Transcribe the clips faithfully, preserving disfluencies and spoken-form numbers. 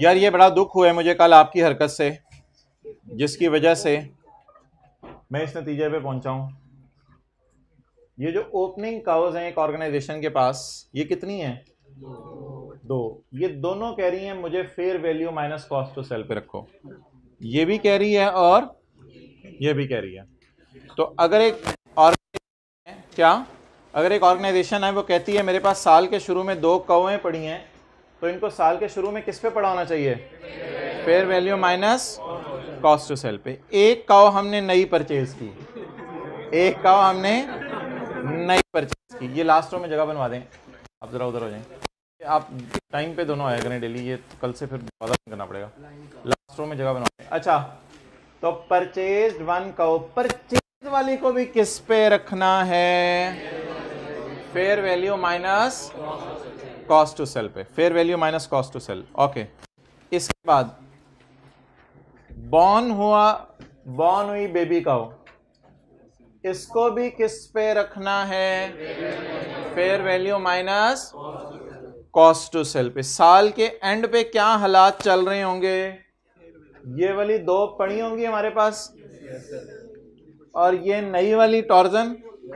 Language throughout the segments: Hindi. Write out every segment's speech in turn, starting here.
यार ये बड़ा दुख हुआ है मुझे कल आपकी हरकत से, जिसकी वजह से मैं इस नतीजे पे पहुंचा हूं। ये जो ओपनिंग काउज हैं एक ऑर्गेनाइजेशन के पास, ये कितनी है? दो। ये दोनों कह रही हैं मुझे fair value minus cost to sell पे रखो। ये भी कह रही है और ये भी कह रही है। तो अगर एक ऑर्गेनाइजेशन है, क्या अगर एक ऑर्गेनाइजेशन है वो कहती है मेरे पास साल के शुरू में दो कौवें पड़ी हैं, तो इनको साल के शुरू में किस पे पड़ा होना चाहिए? Fair value minus cost to sell पे। एक काउ हमने नई परचेज की, एक काउ हमने नई परचेज की। ये लास्ट रो में जगह बनवा दें, आप जरा उधर हो जाएं। आप टाइम पे दोनों आया करें डेली, ये कल से फिर वादा करना पड़ेगा। लास्ट रो में जगह बनवा दें। अच्छा, तो परचेज वन काउ, परचेज वाली को भी किस पे रखना है? Fair value minus cost to sell पे। Fair value minus cost to sell. Okay, इसके बाद बॉर्न हुआ, बॉर्न हुई बेबी काउ, इसको भी किस पे रखना है? Fair value minus cost to sell पे। साल के एंड पे क्या हालात चल रहे होंगे? ये वाली दो पड़ी होंगी हमारे पास, और ये नई वाली टॉर्जन,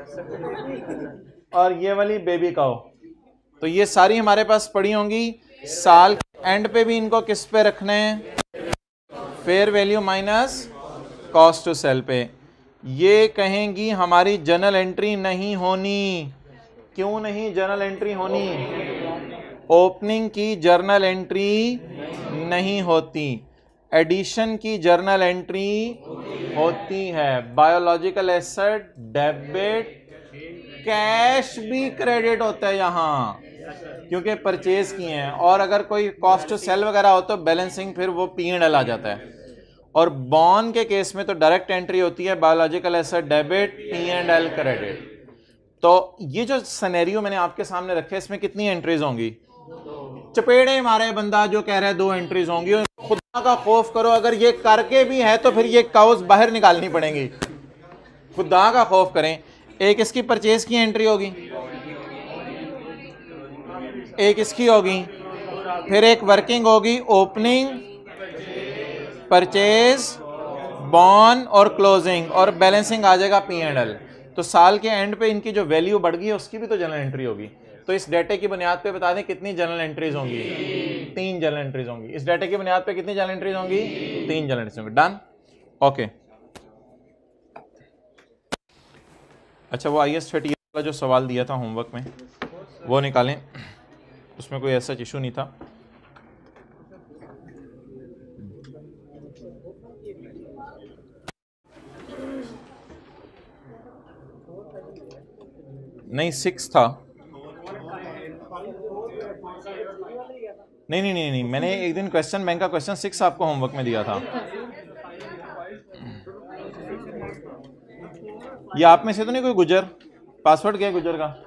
और ये वाली बेबी काउ। तो ये सारी हमारे पास पड़ी होंगी। साल के एंड पे भी इनको किस पे रखने हैं? Fair value minus cost to sell पे। ये कहेंगी हमारी जर्नल एंट्री नहीं होनी। क्यों नहीं जर्नल एंट्री होनी? ओपनिंग की जर्नल एंट्री नहीं होती, एडिशन की जर्नल एंट्री होती है। बायोलॉजिकल एसेट डेबिट, कैश भी क्रेडिट होता है यहां, क्योंकि परचेज किए हैं। और अगर कोई कॉस्ट टू सेल वगैरह हो तो बैलेंसिंग फिर वो पी एंड एल आ जाता है। और बॉन्ड के केस में तो डायरेक्ट एंट्री होती है, biological asset debit, P and L credit. तो ये जो सिनेरियो मैंने आपके सामने रखे, इसमें कितनी एंट्रीज होंगी? चपेड़े मारे बंदा जो कह रहा है दो एंट्रीज होंगी। खुदा का खौफ करो, अगर ये करके भी है तो फिर ये काउज बाहर निकालनी पड़ेंगी। खुदा का खौफ करें। एक इसकी परचेज की एंट्री होगी, एक इसकी होगी, फिर एक वर्किंग होगी, ओपनिंग, परचेज, बॉन और क्लोजिंग, और बैलेंसिंग आ जाएगा पी एंड एल। तो साल के एंड पे इनकी जो वैल्यू बढ़ गई है उसकी भी तो जर्नल एंट्री होगी। तो इस डेटे की बुनियाद पे बता दें कितनी जर्नल एंट्रीज होंगी? तीन जर्नल एंट्रीज होंगी। इस डेटे की बुनियाद पे कितनी जर्नल एंट्रीज होंगी? तीन जर्नल एंट्रीज होंगी। डन? ओके। अच्छा, वो आई एस थर्टी वाला जो सवाल दिया था होमवर्क में वो निकालें, उसमें कोई ऐसा इशू नहीं था। नहीं, सिक्स था। नहीं नहीं नहीं नहीं मैंने एक दिन क्वेश्चन बैंक का क्वेश्चन सिक्स आपको होमवर्क में दिया था। ये आप में से तो नहीं कोई गुजर? पासवर्ड क्या है गुजर का?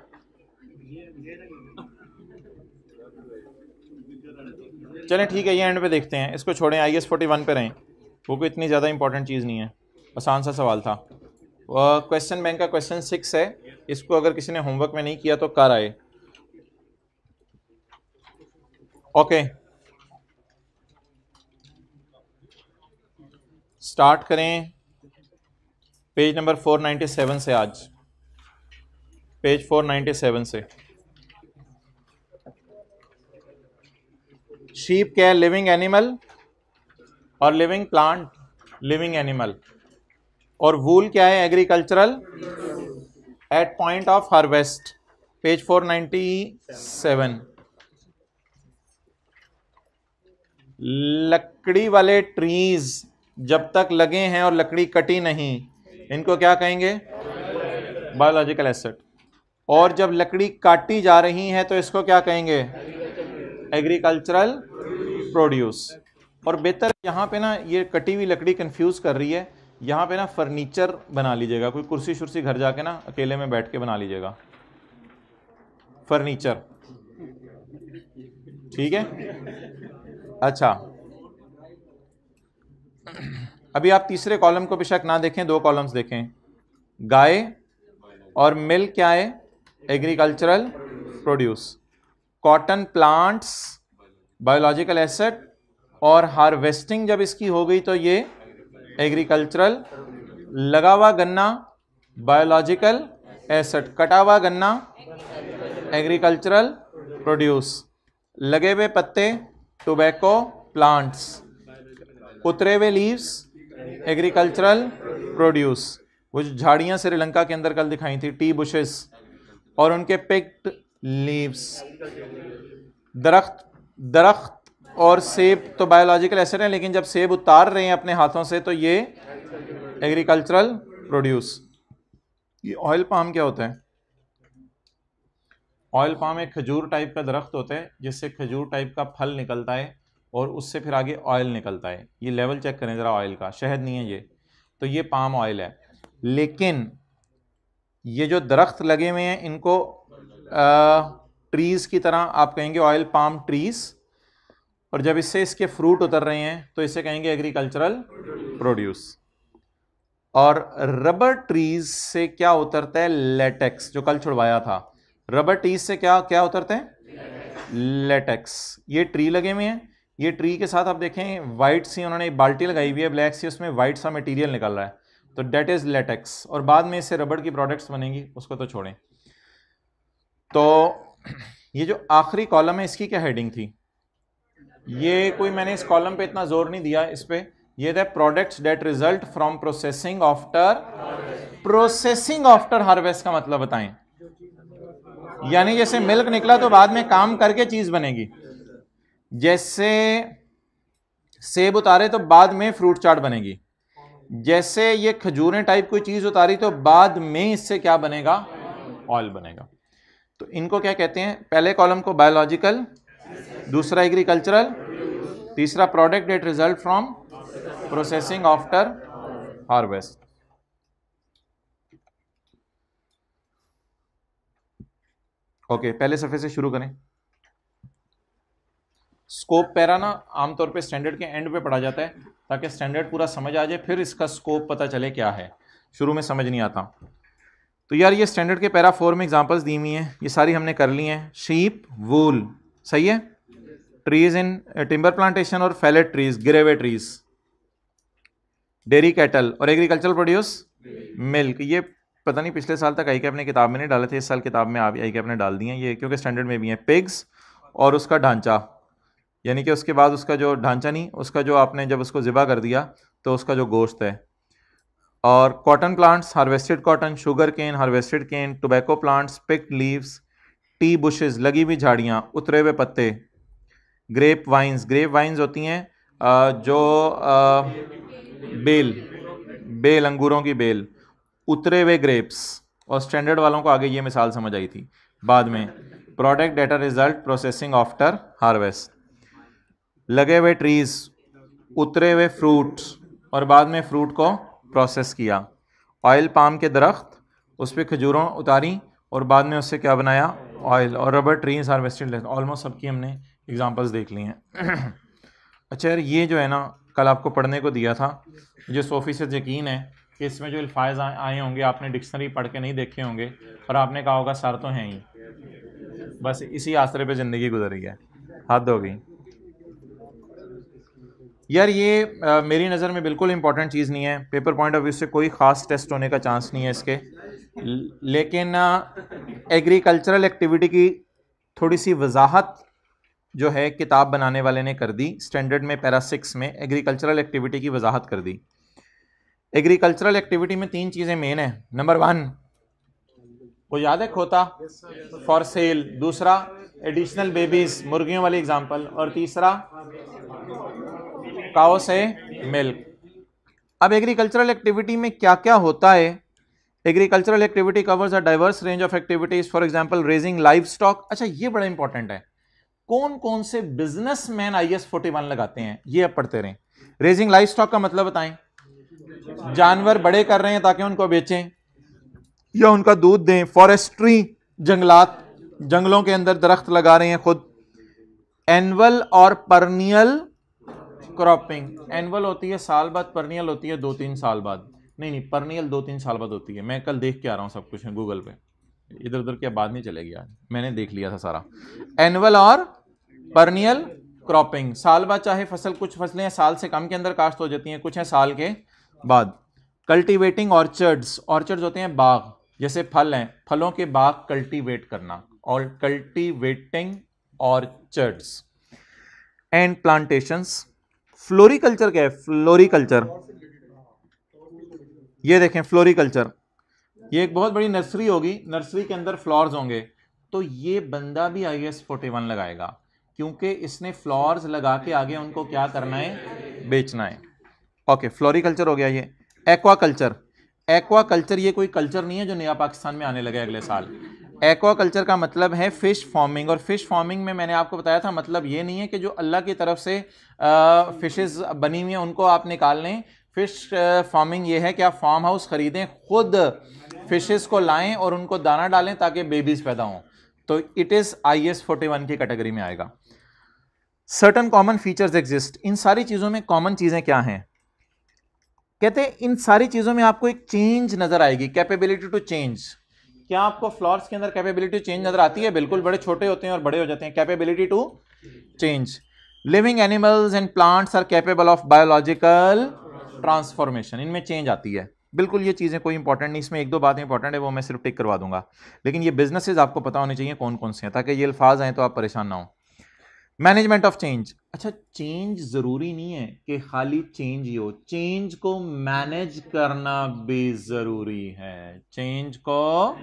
चलें ठीक है, ये एंड पे देखते हैं, इसको छोड़ें, आई एस फोर्टी वन पे रहें। वो कोई इतनी ज़्यादा इंपॉर्टेंट चीज़ नहीं है, आसान सा सवाल था। क्वेश्चन बैंक का क्वेश्चन सिक्स है, इसको अगर किसी ने होमवर्क में नहीं किया तो कर आए। ओके, स्टार्ट करें page number four ninety seven से। आज पेज फोर नाइन्टी सेवन से। शीप क्या है? लिविंग एनिमल, और लिविंग प्लांट लिविंग एनिमल। और वूल क्या है? Agricultural at point of harvest, page four ninety seven. लकड़ी वाले ट्रीज जब तक लगे हैं और लकड़ी कटी नहीं, इनको क्या कहेंगे? Biological asset. और जब लकड़ी काटी जा रही है तो इसको क्या कहेंगे? Agricultural produce. और बेहतर यहाँ पे ना ये कटी हुई लकड़ी कंफ्यूज कर रही है, यहाँ पे ना फर्नीचर बना लीजिएगा, कोई कुर्सी शुर्सी घर जाके ना अकेले में बैठ के बना लीजिएगा फर्नीचर, ठीक है? अच्छा, अभी आप तीसरे कॉलम को बेशक ना देखें, दो कॉलम्स देखें। गाय और मिल्क क्या है? Agricultural produce. Cotton plants biological asset और हार्वेस्टिंग जब इसकी हो गई तो ये एग्रीकल्चरल, लगा हुआ गन्ना बायोलॉजिकल एसेट, कटा हुआ गन्ना एग्रीकल्चरल प्रोड्यूस, लगे हुए पत्ते टोबैको प्लांट्स, उतरे हुए लीव्स एग्रीकल्चरल प्रोड्यूस, वो जो झाड़ियां श्रीलंका के अंदर कल दिखाई थी टी बुशेस, और उनके पिक्ड लीव्स। दरख्त दरख्त और सेब तो बायोलॉजिकल एसेट है, लेकिन जब सेब उतार रहे हैं अपने हाथों से तो ये एग्रीकल्चरल प्रोड्यूस। ये ऑयल पाम क्या होता है? ऑयल पाम एक खजूर टाइप का दरख्त होता है जिससे खजूर टाइप का फल निकलता है और उससे फिर आगे ऑयल निकलता है। ये लेवल चेक करें ज़रा ऑयल का, शहद नहीं है ये, तो ये पाम ऑयल है। लेकिन ये जो दरख्त लगे हुए हैं इनको ट्रीज़ की तरह आप कहेंगे ऑयल पाम ट्रीज़, और जब इससे इसके फ्रूट उतर रहे हैं तो इसे कहेंगे एग्रीकल्चरल प्रोड्यूस। और रबर ट्रीज से क्या उतरता है? लेटेक्स, जो कल छुड़वाया था। रबर ट्रीज से क्या क्या उतरते हैं? लेटेक्स। ये ट्री लगे हुए हैं, ये ट्री के साथ आप देखें वाइट सी उन्होंने एक बाल्टी लगाई हुई है ब्लैक सी, उसमें वाइट सा मटेरियल निकल रहा है, तो डेट इज लेटेक्स। और बाद में इससे रबड़ की प्रोडक्ट्स बनेंगी, उसको तो छोड़ें। तो ये जो आखिरी कॉलम है इसकी क्या हेडिंग थी? ये कोई मैंने इस कॉलम पे इतना जोर नहीं दिया इस पे, ये था products that result from processing after processing after harvest. का मतलब बताएं, यानी जैसे मिल्क निकला तो बाद में काम करके चीज बनेगी, जैसे सेब उतारे तो बाद में फ्रूट चाट बनेगी, जैसे ये खजूरें टाइप कोई चीज उतारी तो बाद में इससे क्या बनेगा? ऑयल बनेगा। तो इनको क्या कहते हैं? पहले कॉलम को बायोलॉजिकल, दूसरा एग्रीकल्चरल, तीसरा product that result from processing after harvest. Okay, पहले सफे से शुरू करें। स्कोप पैरा ना आमतौर पे स्टैंडर्ड के एंड पे पढ़ा जाता है ताकि स्टैंडर्ड पूरा समझ आ जाए, फिर इसका स्कोप पता चले क्या है, शुरू में समझ नहीं आता। तो यार ये स्टैंडर्ड के पैरा फोर में एग्जांपल्स दी हुई हैं, ये सारी हमने कर ली हैं। शीप, वूल, सही है, ट्रीज इन टिम्बर प्लांटेशन और फैलेट ट्रीज, गिरे हुए ट्रीज, डेयरी कैटल, और एग्रीकल्चरल प्रोड्यूस मिल्क। ये पता नहीं पिछले साल तक आई कैप ने किताब में नहीं डाले थे, इस साल किताब में आई कैप ने डाल दिए हैं ये, क्योंकि स्टैंडर्ड में भी हैं। पिग्स और उसका ढांचा, यानी कि उसके बाद उसका जो ढांचा नहीं, उसका जो आपने जब उसको ज़िबा कर दिया तो उसका जो गोश्त है। और cotton plants, harvested cotton, sugar cane, harvested cane, tobacco plants, picked leaves, tea bushes, लगी हुई झाड़ियाँ, उतरे हुए पत्ते, ग्रेप वाइन्स, ग्रेप वाइन्स होती हैं जो आ, बेल बेल अंगूरों की बेल, उतरे हुए ग्रेप्स। और स्टैंडर्ड वालों को आगे ये मिसाल समझ आई थी बाद में। Product that result processing after harvest, लगे हुए ट्रीज, उतरे हुए फ्रूट्स और बाद में फ्रूट को प्रोसेस किया। ऑयल पाम के दरख्त, उस पर खजूरों उतारी और बाद में उससे क्या बनाया? ऑयल। और रबर ट्रीज हार्वेस्टेड। ऑलमोस्ट सबकी हमने एग्जांपल्स देख ली हैं। अच्छा यार, ये जो है ना कल आपको पढ़ने को दिया था, मुझे सौ फीसद यकीन है कि इसमें जो अल्फाज आए होंगे आपने डिक्शनरी पढ़ के नहीं देखे होंगे और आपने कहा होगा सर तो हैं ही, बस इसी आसरे पे ज़िंदगी गुजरी है, हद हो गई। यार ये आ, मेरी नज़र में बिल्कुल इंपॉर्टेंट चीज़ नहीं है, पेपर पॉइंट ऑफ व्यू से कोई ख़ास टेस्ट होने का चांस नहीं है इसके, लेकिन एग्रीकल्चरल एक्टिविटी की थोड़ी सी वजाहत जो है किताब बनाने वाले ने कर दी। स्टैंडर्ड में पैरा सिक्स में एग्रीकल्चरल एक्टिविटी की वजाहत कर दी। एग्रीकल्चरल एक्टिविटी में तीन चीज़ें मेन है। नंबर वन, वो याद है खोता फॉर सेल, दूसरा एडिशनल बेबीज, मुर्गियों वाली एग्जांपल, और तीसरा काओ से मिल्क। अब एग्रीकल्चरल एक्टिविटी में क्या क्या होता है? Agricultural activity covers a diverse range of activities, for example raising livestock. अच्छा ये बड़ा इंपॉर्टेंट है, कौन कौन से businessman I S forty one लगाते हैं, ये अब पढ़ते रहें। रेजिंग लाइव स्टॉक का मतलब बताएं, जानवर बड़े कर रहे हैं ताकि उनको बेचें या उनका दूध दें। फॉरेस्ट्री, जंगलात, जंगलों के अंदर दरख्त लगा रहे हैं खुद। एनुअल और परनियल क्रॉपिंग, एनुअल होती है साल बाद, परनियल होती है दो तीन साल बाद। नहीं नहीं, परनियल दो तीन साल बाद होती है, मैं कल देख के आ रहा हूं सब कुछ है गूगल पे, इधर उधर की बात नहीं चलेगी आज, मैंने देख लिया था सारा। एनुअल और परनियल क्रॉपिंग, साल बाद चाहे फसल, कुछ फसलें साल से कम के अंदर काश्त हो जाती हैं, कुछ हैं साल के बाद। कल्टीवेटिंग ऑर्चर्ड्स, ऑर्चर्ड्स होते हैं बाग, जैसे फल हैं, फलों के बाग कल्टीवेट करना, और cultivating orchards and plantations. Floriculture क्या है? फ्लोरिकल्चर, ये देखें फ्लोरिकल्चर, ये एक बहुत बड़ी नर्सरी होगी, नर्सरी के अंदर फ्लावर्स होंगे, तो ये बंदा भी आई एस फोर्टी वन लगाएगा, क्योंकि इसने फ्लावर्स लगा के आगे उनको क्या करना है? बेचना है। ओके, फ्लोरिकल्चर हो गया ये। एक्वाकल्चर, एक्वाकल्चर ये कोई कल्चर नहीं है जो नया पाकिस्तान में आने लगे अगले साल। एक्वाकल्चर का मतलब है फिश फार्मिंग, और फिश फार्मिंग में मैंने आपको बताया था मतलब ये नहीं है कि जो अल्लाह की तरफ से फिशेस बनी हुई हैं उनको आप निकाल लें। फिश फार्मिंग ये है कि आप फार्म हाउस खरीदें, खुद फिशेस को लाएं और उनको दाना डालें ताकि बेबीज पैदा हों, तो it is I S forty one की कैटेगरी में आएगा। सर्टन कॉमन फीचर्स एग्जिस्ट, इन सारी चीजों में कॉमन चीजें क्या हैं? कहते हैं इन सारी चीजों में आपको एक चेंज नजर आएगी, कैपेबिलिटी टू चेंज। क्या आपको फ्लावर्स के अंदर कैपेबिलिटी चेंज नजर आती है? बिल्कुल, बड़े छोटे होते हैं और बड़े हो जाते हैं, capability to change. Living animals and plants are capable of biological transformation, इनमें चेंज आती है। बिल्कुल ये चीजें कोई इंपॉर्टेंट नहीं, इसमें एक दो बातें इंपॉर्टेंट है वो मैं सिर्फ टिक करवा दूंगा, लेकिन ये बिजनेसेस आपको पता होने चाहिए कौन कौन से हैं, ताकि ये अल्फाज आए तो आप परेशान ना हो। मैनेजमेंट ऑफ चेंज, अच्छा चेंज जरूरी नहीं है कि खाली चेंज ही हो, चेंज को मैनेज करना भी जरूरी है, चेंज को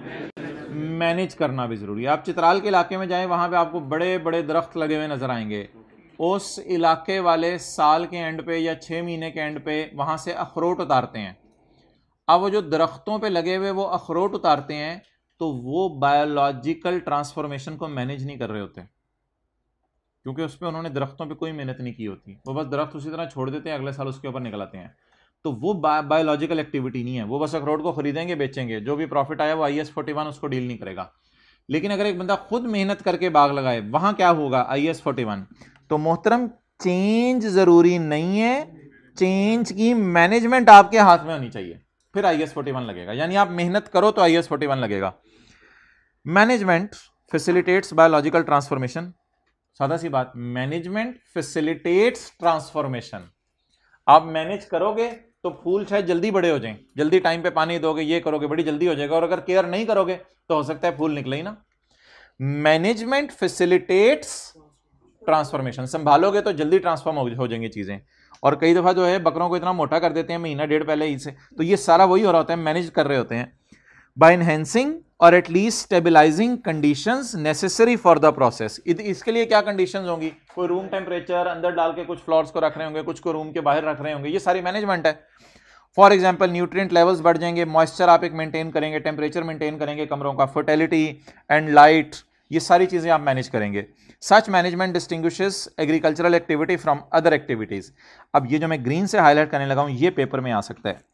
मैनेज करना भी जरूरी है। आप चित्राल के इलाके में जाएं, वहां पे आपको बड़े बड़े दरख्त लगे हुए नजर आएंगे, उस इलाके वाले साल के एंड पे या छह महीने के एंड पे वहां से अखरोट उतारते हैं। अब वो जो दरख्तों पे लगे हुए वो अखरोट उतारते हैं, तो वो बायोलॉजिकल ट्रांसफॉर्मेशन को मैनेज नहीं कर रहे होते, क्योंकि उस पर उन्होंने दरख्तों पे कोई मेहनत नहीं की होती, वो बस दरख्त उसी तरह छोड़ देते हैं, अगले साल उसके ऊपर निकल आते हैं, तो वो बायोलॉजिकल एक्टिविटी नहीं है। वो बस अखरोट को खरीदेंगे, बेचेंगे, जो भी प्रॉफिट आया वो आई एस फोर्टी वन उसको डील नहीं करेगा। लेकिन अगर एक बंदा खुद मेहनत करके बाग लगाए, वहां क्या होगा? I S forty one. तो मोहतरम चेंज जरूरी नहीं है, चेंज की मैनेजमेंट आपके हाथ में होनी चाहिए, फिर आई एस फोर्टी वन लगेगा। यानी आप मेहनत करो तो आई एस फोर्टी वन लगेगा। मैनेजमेंट फैसिलिटेट्स बायोलॉजिकल ट्रांसफॉर्मेशन, सादा सी बात, मैनेजमेंट फैसिलिटेट्स ट्रांसफॉर्मेशन। आप मैनेज करोगे तो फूल शायद जल्दी बड़े हो जाएं, जल्दी टाइम पे पानी दोगे, ये करोगे, बड़ी जल्दी हो जाएगा, और अगर केयर नहीं करोगे तो हो सकता है फूल निकले ही ना। मैनेजमेंट फैसिलिटेट्स ट्रांसफॉर्मेशन, संभालोगे तो जल्दी ट्रांसफॉर्म हो जाएंगी चीजें। और कई दफा जो है बकरों को इतना मोटा कर देते हैं महीना डेढ़ पहले ही से, तो ये सारा वही हो रहा होता है, मैनेज कर रहे होते हैं। बाय एनहेंसिंग और at least stabilizing conditions necessary for the process. इसके लिए क्या कंडीशंस होंगी? कोई रूम टेम्परेचर अंदर डाल के कुछ फ्लोर्स को रख रहे होंगे, कुछ को रूम के बाहर रख रहे होंगे, ये सारी मैनेजमेंट है। फॉर एग्जाम्पल न्यूट्रिएंट लेवल्स बढ़ जाएंगे, मॉइस्चर आप एक मेंटेन करेंगे, टेम्परेचर मेंटेन करेंगे कमरों का, फर्टिलिटी एंड लाइट, ये सारी चीजें आप मैनेज करेंगे। Such management distinguishes agricultural activity from other activities. अब ये जो मैं ग्रीन से हाईलाइट करने लगा हूं, ये पेपर में आ सकता है।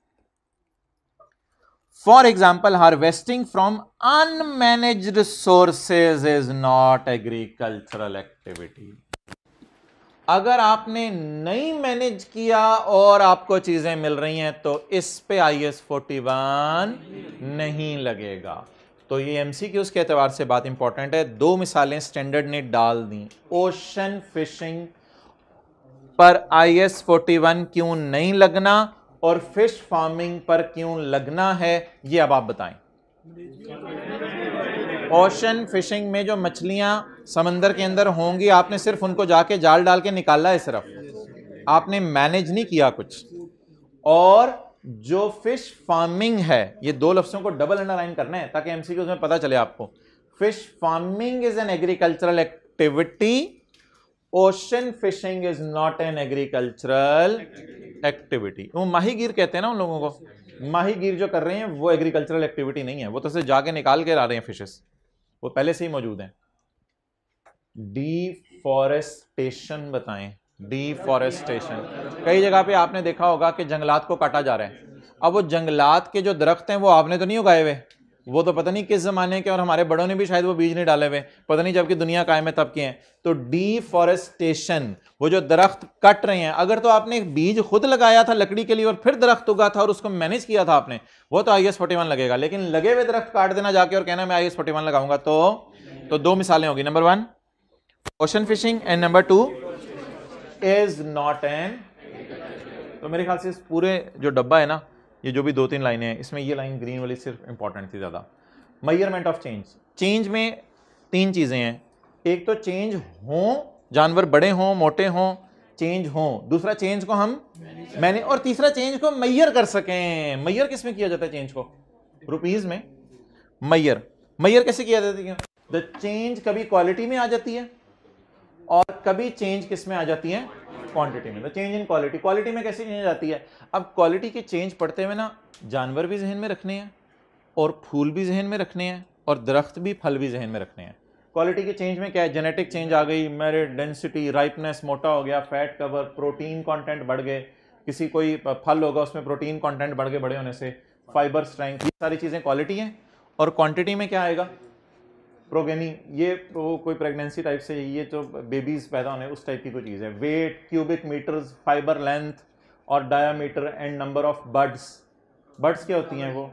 For example, harvesting from unmanaged sources is not agricultural activity. अगर आपने नहीं मैनेज किया और आपको चीजें मिल रही हैं तो इस पे आई एस फोर्टी वन नहीं लगेगा। तो ये एमसीक्यूज के एतबार से बात इंपॉर्टेंट है। दो मिसालें स्टैंडर्ड ने डाल दी, ओशन फिशिंग पर आई एस फोर्टी वन क्यों नहीं लगना और फिश फार्मिंग पर क्यों लगना है, ये अब आप बताएं। ओशन फिशिंग में जो मछलियां समंदर के अंदर होंगी, आपने सिर्फ उनको जाके जाल डाल के निकाला है, सिर्फ आपने मैनेज नहीं किया कुछ। और जो फिश फार्मिंग है, ये दो लफ्जों को डबल अंडरलाइन करना है ताकि एमसीक्यूज में पता चले आपको। Fish farming is an agricultural activity, ocean fishing is not an agricultural activity. वो माहीगीर कहते हैं ना उन लोगों को, माहीगीर जो कर रहे हैं वो एग्रीकल्चरल एक्टिविटी नहीं है, वो तो सिर्फ जाके निकाल के ला रहे हैं फिशेस, वो पहले से ही मौजूद हैं। डिफॉरेस्टेशन बताएं, डिफॉरेस्टेशन। कई जगह पे आपने देखा होगा कि जंगलात को काटा जा रहा है। अब वो जंगलात के जो दरख्त हैं वो आपने तो नहीं उगाए हुए, वो तो पता नहीं किस जमाने के, और हमारे बड़ों ने भी शायद वो बीज नहीं डाले हुए, पता नहीं जबकि दुनिया कायम है तब के हैं। तो डिफॉरेस्टेशन, वो जो दरख्त कट रहे हैं, अगर तो आपने एक बीज खुद लगाया था लकड़ी के लिए और फिर दरख्त उगा था और उसको मैनेज किया था आपने, वो तो आई एस फोर्टी वन लगेगा। लेकिन लगे हुए दरख्त काट देना जाके और कहना मैं आई एस फोर्टी वन लगाऊंगा, तो तो दो मिसालें होगी, number one ocean fishing and number two is not an. तो मेरे ख्याल से इस पूरे जो डब्बा है ना, ये जो भी दो तीन लाइनें हैं, इसमें ये लाइन ग्रीन वाली सिर्फ इंपॉर्टेंट थी ज़्यादा। मेजरमेंट ऑफ चेंज, चेंज में तीन चीज़ें हैं, एक तो चेंज हों, जानवर बड़े हों मोटे हों, चेंज हों, दूसरा चेंज को हम मैंने, और तीसरा चेंज को मैयर कर सकें। मैयर किस में किया जाता है चेंज को? रुपीस में। मैयर मैयर कैसे किया जाता है? द चेंज कभी क्वालिटी में आ जाती है और कभी चेंज किस में आ जाती है? क्वांटिटी में। The change in quality, quality में कैसे चेंज आती है? अब क्वालिटी के चेंज पढ़ते हुए ना जानवर भी जहन में रखने हैं और फूल भी जहन में रखने हैं और दरख्त भी फल भी जहन में रखने हैं। क्वालिटी के चेंज में क्या है? जेनेटिक चेंज आ गई, मेरिट, डेंसिटी, राइपनेस, मोटा हो गया, फैट कवर, प्रोटीन कंटेंट बढ़ गए, किसी कोई फल होगा उसमें प्रोटीन कंटेंट बढ़ गए बड़े होने से, फाइबर स्ट्रेंथ, ये सारी चीज़ें क्वालिटी हैं। और क्वांटिटी में क्या आएगा? प्रोगेनी, ये वो कोई प्रेगनेंसी टाइप से, ये जो बेबीज पैदा होने उस टाइप की कोई चीज़ है। Weight, cubic metres, fibre length और diameter and number of buds. Buds क्या होती हैं? वो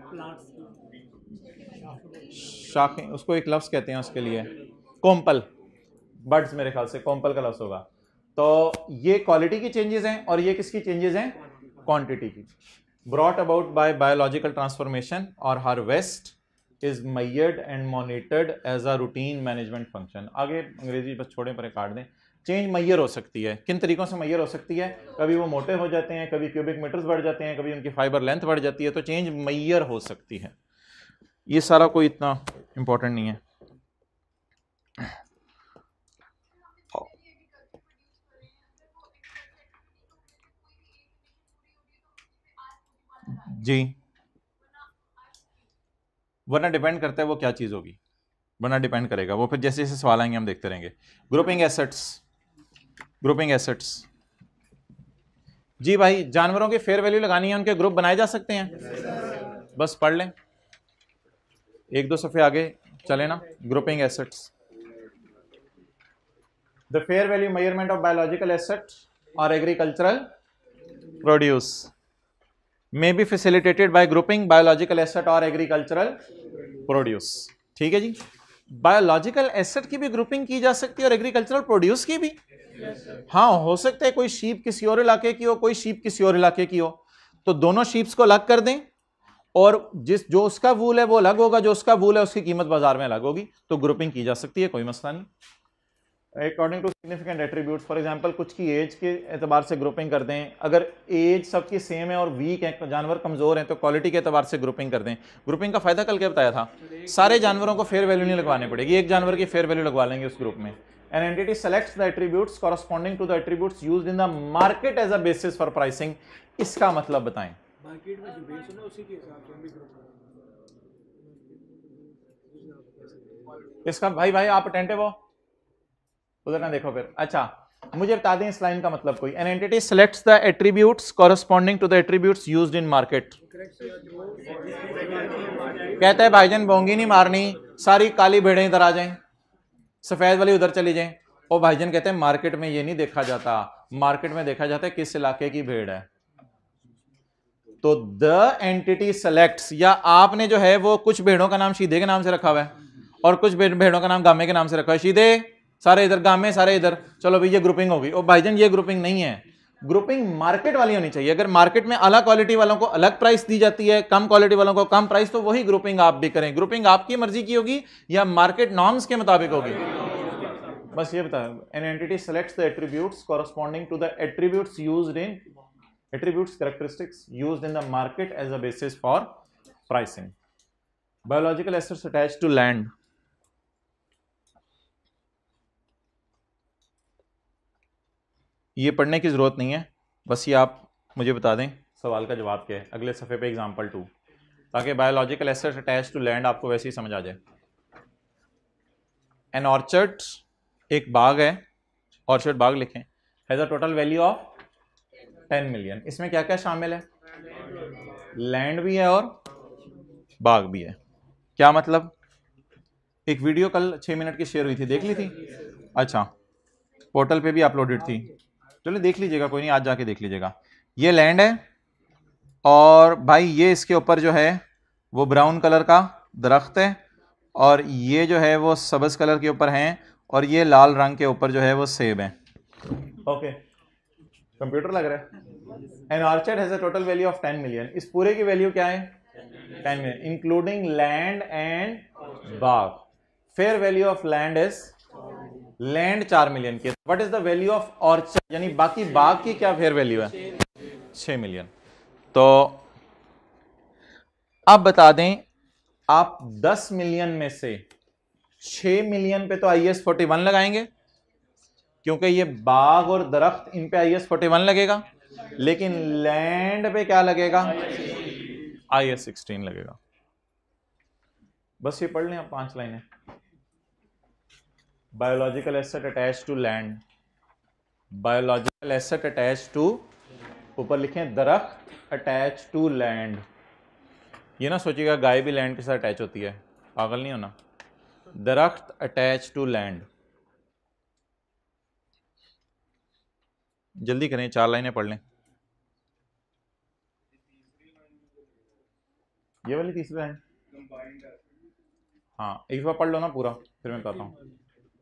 शाखें, उसको एक लफ्ज़ कहते हैं उसके लिए, कोम्पल। बड्स मेरे ख्याल से कोम्पल का लफ्ज़ होगा। तो ये क्वालिटी की चेंजेस हैं और ये किसकी चेंजेस हैं? क्वांटिटी की। Brought about by biological transformation और harvest is measured and monitored as a routine management function। आगे अंग्रेजी बस छोड़े पर काट दें। चेंज मैयर हो सकती है, किन तरीकों से मैयर हो सकती है? कभी वो मोटे हो जाते हैं, कभी क्यूबिक मीटर्स बढ़ जाते हैं, कभी उनकी फाइबर लेंथ बढ़ जाती है, तो चेंज मैयर हो सकती है। ये सारा कोई इतना इंपॉर्टेंट नहीं है। जी, वरना डिपेंड करता है वो क्या चीज़ होगी, वरना डिपेंड करेगा वो, फिर जैसे जैसे सवाल आएंगे हम देखते रहेंगे। ग्रुपिंग एसेट्स, ग्रुपिंग एसेट्स जी भाई, जानवरों की फेयर वैल्यू लगानी है, उनके ग्रुप बनाए जा सकते हैं, बस पढ़ लें, एक दो सफ़े आगे चले ना। Grouping assets, the fair value measurement of biological asset और agricultural produce may be facilitated by grouping biological asset और एग्रीकल्चरल प्रोड्यूस। ठीक है जी, बायोलॉजिकल एसेट की भी ग्रुपिंग की जा सकती है और एग्रीकल्चरल प्रोड्यूस की भी। हाँ, हो सकता है कोई शीप किसी और इलाके की हो, कोई शीप किसी और इलाके की हो, तो दोनों शीप्स को अलग कर दें और जिस जो उसका वूल है वो अलग होगा, जो उसका वूल है उसकी कीमत बाजार में अलग होगी, तो ग्रुपिंग की जा सकती है, कोई मसला नहीं। According to significant attributes, for example कुछ की एज के एतबार से ग्रुपिंग कर दें, अगर एज सबकी सेम है और वीक है, जानवर कमजोर हैं, तो क्वालिटी के एतबार से ग्रुपिंग कर दें। ग्रुपिंग का फायदा कल क्या बताया था? सारे जानवरों को फेयर वैल्यू नहीं लगवानी पड़ेगी, एक जानवर की फेयर वैल्यू लगवा लेंगे उस ग्रुप में। An entity selects the attributes corresponding to the attributes used in the market as a basis for pricing. इसका मतलब बताएं। मार्केट में जो बेस है उसी के हिसाब से हम भी ग्रुप करेंगे। इसका भाई भाई आप अटेंटिव हो, उधर ना देखो फिर। अच्छा, मुझे बता दें इस लाइन का मतलब कोई। An entity selects the attributes corresponding to the attributes used in market. कहता है भाईजान बोंगी नहीं मारनी, सारी काली भेड़ें इधर आ जाएं, सफेद वाली उधर चली जाएं। और भाईजान कहते हैं मार्केट में ये नहीं देखा जाता, मार्केट में देखा जाता है किस इलाके की भेड़ है। तो द एंटिटी सेलेक्ट्स, या आपने जो है वो कुछ भेड़ों का नाम शीदे के नाम से रखा हुआ है और कुछ भेड़ों का नाम गामे के नाम से रखा है। शीदे सारे इधर, गामे सारे इधर, चलो भाई ये ग्रुपिंग होगी। और भाईजान ये ग्रुपिंग नहीं है, ग्रुपिंग मार्केट वाली होनी चाहिए। अगर मार्केट में अलग क्वालिटी वालों को अलग प्राइस दी जाती है, कम क्वालिटी वालों को कम प्राइस, तो वही ग्रुपिंग आप भी करें। ग्रुपिंग आपकी मर्जी की होगी या मार्केट नॉर्म्स के मुताबिक होगी, बस ये बताया। An entity selects the attributes corresponding to the attributes used in attributes characteristics used in the market as a basis for pricing. Biological assets attached to land, ये पढ़ने की जरूरत नहीं है, बस ये आप मुझे बता दें सवाल का जवाब क्या है अगले सफ़े पे एग्जाम्पल टू, ताकि biological assets attach to land आपको वैसे ही समझ आ जाए। एन ऑर्चर्ड, एक बाग है, ऑर्चर्ड बाग लिखें, has a total value of ten million. इसमें क्या क्या शामिल है? लैंड भी है और बाग भी है। क्या मतलब? एक वीडियो कल छः मिनट की शेयर हुई थी, देख ली थी? अच्छा, पोर्टल पे भी अपलोडेड थी, चलो देख लीजिएगा, कोई नहीं, आज जाके देख लीजिएगा। ये लैंड है और भाई ये इसके ऊपर जो है वो ब्राउन कलर का दरख्त है और ये जो है वो सब्ज कलर के ऊपर हैं और ये लाल रंग के ऊपर जो है वो सेब है। ओके, कंप्यूटर लग रहा है। An orchard has a total value of ten million. इस पूरे की वैल्यू क्या है? Ten million, including land and बाग। Fair value of land is, land चार मिलियन की। What is the value of orchard, यानी बाकी बाग की क्या फेयर वैल्यू है? छह मिलियन। तो अब बता दें, आप दस मिलियन में से छह मिलियन पे तो आई एस फोर्टी वन लगाएंगे, क्योंकि ये बाग और दरख्त, इन पे आई एस फोर्टी वन लगेगा, लेकिन लैंड पे क्या लगेगा? आई एस सिक्सटीन लगेगा। बस ये पढ़ लें आप, पांच लाइनें। Biological asset attach to land, biological asset attach to, ऊपर लिखें दरख्त अटैच टू लैंड। ये ना सोचिएगा गाय भी लैंड के साथ अटैच होती है, पागल नहीं होना। दरख्त अटैच टू लैंड। जल्दी करें, चार लाइनें पढ़ लें। ये वाली तीसरी लाइन, हाँ एक बार पढ़ लो ना पूरा, फिर मैं बताता हूं।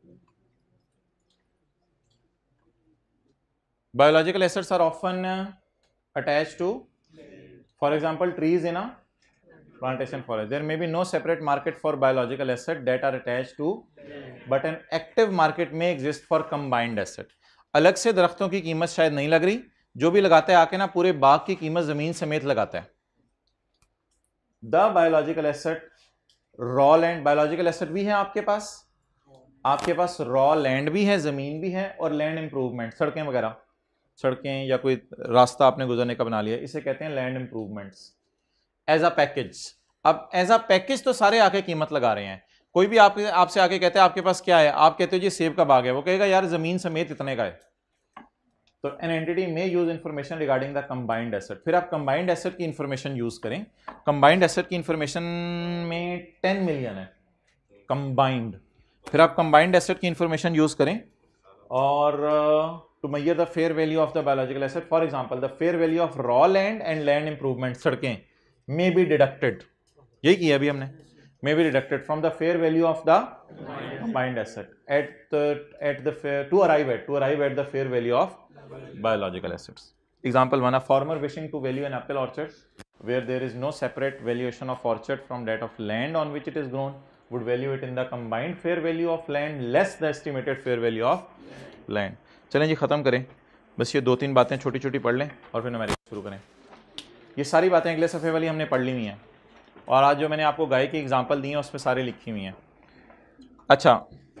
Biological assets are often attach to, for example trees in a plantation forest. There may be no separate market for biological asset that are attached to, but an active market may exist for combined asset. अलग से दरख्तों की कीमत शायद नहीं लग रही, जो भी लगाता है आके ना पूरे बाग की कीमत जमीन समेत लगाता है। The biological asset, raw land, biological asset भी है आपके पास, आपके पास रॉ लैंड भी है, जमीन भी है, और लैंड इंप्रूवमेंट, सड़कें वगैरह, सड़कें या कोई रास्ता आपने गुजरने का बना लिया, इसे कहते हैं land improvements as a package. अब एज अ पैकेज तो सारे आके कीमत लगा रहे हैं। कोई भी आपके आपसे आके कहते हैं आपके पास क्या है, आप कहते हो जी सेब का बाग है, वो कहेगा यार जमीन समेत इतने का है। तो an entity may use information regarding the combined asset. फिर आप कंबाइंड एसेट की इंफॉर्मेशन यूज करें। कंबाइंड एसेट की इंफॉर्मेशन में टेन मिलियन है कंबाइंड। फिर आप कंबाइंड एसेट की इंफॉर्मेशन यूज करें और to measure the fair value of the biological asset. For example the fair value of raw land and land improvement, सड़कें, may be deducted, यही किया अभी हमने, may be deducted from the fair value of the combined asset at the at the fair to arrive at to arrive at the fair value of biological assets. Example one, a farmer wishing to value an apple orchard where there is no separate valuation of orchard from that of land on which it is grown would value it in the combined fair value of land less the estimated fair value of land. चलें जी ख़त्म करें, बस ये दो तीन बातें छोटी छोटी पढ़ लें और फिर हमारे शुरू करें। ये सारी बातें अगले सफ़े वाली हमने पढ़ ली हुई हैं, और आज जो मैंने आपको गाय की एग्जांपल दी है उसमें सारी लिखी हुई हैं। अच्छा,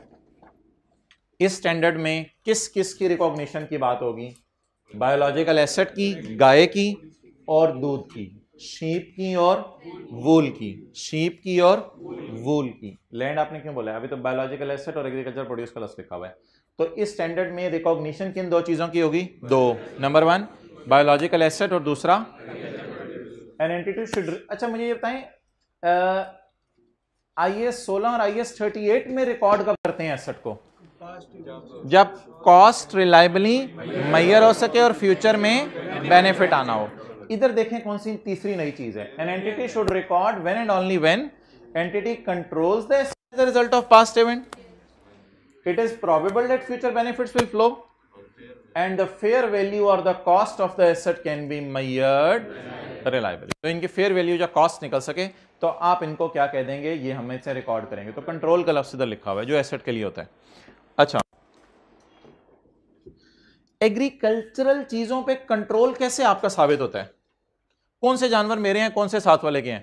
इस स्टैंडर्ड में किस किस की रिकॉग्निशन की बात होगी? बायोलॉजिकल एसेट की, गाय की और दूध की, शीप की और वूल की, शीप की और वूल की। लैंड आपने क्यों बोला है? अभी तो बायोलॉजिकल एसेट और एग्रीकल्चर प्रोड्यूस प्लस लिखा हुआ है। तो इस स्टैंडर्ड में रिकॉग्निशन किन दो चीज़ों की होगी? दो, नंबर वन बायोलॉजिकल एसेट और दूसरा एन एंटिटी शुड। अच्छा मुझे ये बताएं, आई एस सोलह और आई एस थर्टी एट में रिकॉर्ड कब करते हैं एसेट को? जब कॉस्ट रिलायबली मेजर हो सके और फ्यूचर में बेनिफिट आना हो। इधर देखें कौन सी तीसरी नई चीज है, an entity should record when and only when entity controls the asset as a result of past event, it is probable that future benefits will flow and the fair value or the cost of the asset can be measured reliably. तो इनकी fair value या cost निकल सके तो आप इनको क्या कह देंगे? ये हम इसे रिकॉर्ड करेंगे। तो कंट्रोल का लफ्ज़ इधर लिखा हुआ है जो एसेट के लिए होता है। अच्छा, एग्रीकल्चरल चीजों पे कंट्रोल कैसे आपका साबित होता है? कौन से जानवर मेरे हैं, कौन से साथ वाले के हैं?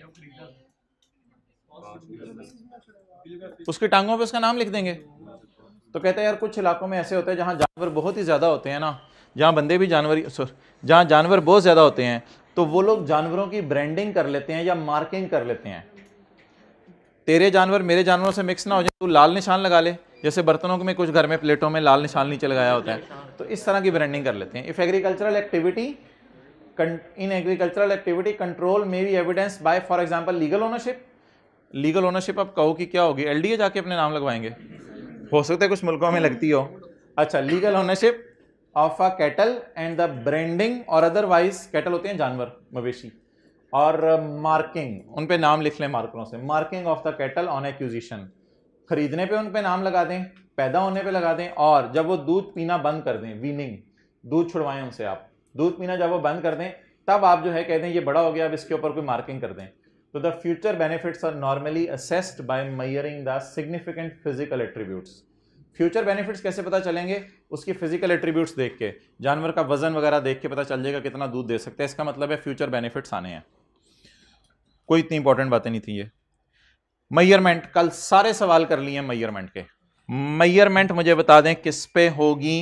उसकी टांगों पे उसका नाम लिख देंगे। तो कहते हैं यार कुछ इलाकों में ऐसे होते हैं जहां जानवर बहुत ही ज्यादा होते हैं ना, जहां बंदे भी जानवर, जहां जानवर बहुत ज्यादा होते हैं, तो वो लोग जानवरों की ब्रांडिंग कर लेते हैं या मार्किंग कर लेते हैं। तेरे जानवर मेरे जानवरों से मिक्स ना हो जाए, तू लाल निशान लगा ले, जैसे बर्तनों में कुछ घर में प्लेटों में लाल निशान नीचे लगाया होता है, तो इस तरह की ब्रांडिंग कर लेते हैं। If agricultural activity in agricultural activity control may be evidence by for example legal ownership. Legal ownership आप कहो कि क्या होगी? एलडीए जाके अपने नाम लगवाएंगे, हो सकता है कुछ मुल्कों में लगती हो। अच्छा, legal ownership of a cattle and the branding और अदरवाइज, कैटल होते हैं जानवर मवेशी, और मार्किंग, उन पे नाम लिख लें मार्करों से। Marking of the cattle on acquisition, खरीदने पे उन पे नाम लगा दें, पैदा होने पे लगा दें, और जब वो दूध पीना बंद कर दें, वीनिंग, दूध छुड़वाएं उनसे, आप दूध पीना जब वो बंद कर दें तब आप जो है कहते हैं ये बड़ा हो गया, अब इसके ऊपर कोई मार्किंग कर दें। तो the future benefits are normally assessed by measuring the significant physical attributes. Future benefits कैसे पता चलेंगे? उसकी फिजिकल एट्रीब्यूट्स देख के, जानवर का वजन वगैरह देख के पता चल जाएगा कितना दूध दे सकते हैं। इसका मतलब है फ्यूचर बेनिफिट्स आने हैं। कोई इतनी इंपॉर्टेंट बातें नहीं थी ये। मेजरमेंट, कल सारे सवाल कर लिए मेजरमेंट के। मेजरमेंट मुझे बता दें किस पे होगी?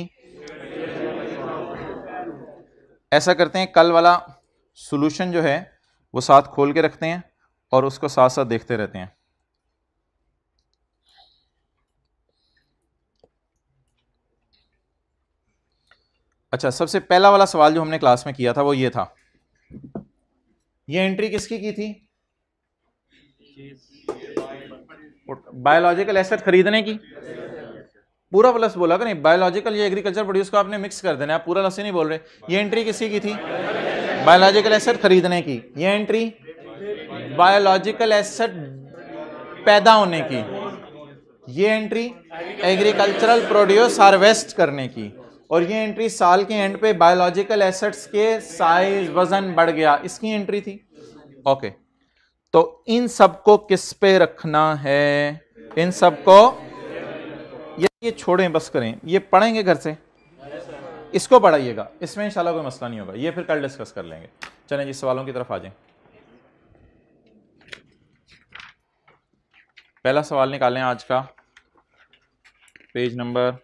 ऐसा करते हैं, कल वाला सॉल्यूशन जो है वो साथ खोल के रखते हैं और उसको साथ साथ देखते रहते हैं। अच्छा, सबसे पहला वाला सवाल जो हमने क्लास में किया था वो ये था, ये एंट्री किसकी की थी? बायोलॉजिकल एसेट खरीदने की। पूरा प्लस बोला कि नहीं, बायोलॉजिकल ये एग्रीकल्चर प्रोड्यूस को आपने मिक्स कर देना, आप पूरा लस नहीं बोल रहे। ये एंट्री किसकी की थी? बायोलॉजिकल एसेट खरीदने की। ये एंट्री बायोलॉजिकल एसेट पैदा होने की। ये एंट्री एग्रीकल्चरल प्रोड्यूस हार्वेस्ट करने की। और ये एंट्री साल के एंड पे बायोलॉजिकल एसेट्स के साइज वजन बढ़ गया, इसकी एंट्री थी। ओके, तो इन सबको किस पे रखना है? इन सबको ये ये छोड़ें, बस करें, ये पढ़ेंगे घर से, इसको पढ़ाइएगा, इसमें इंशाल्लाह कोई मसला नहीं होगा, ये फिर कल डिस्कस कर लेंगे। चलें जी सवालों की तरफ आ जाएं। पहला सवाल निकालें आज का, पेज नंबर,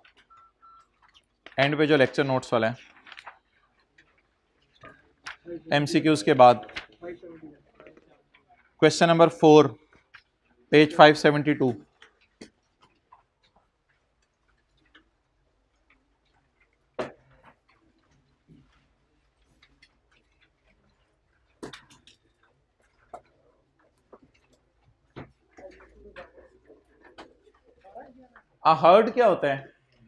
एंड पे जो लेक्चर नोट्स वाला है, एमसीक्यूज के बाद question number four, page five seventy two. A herd क्या होता है?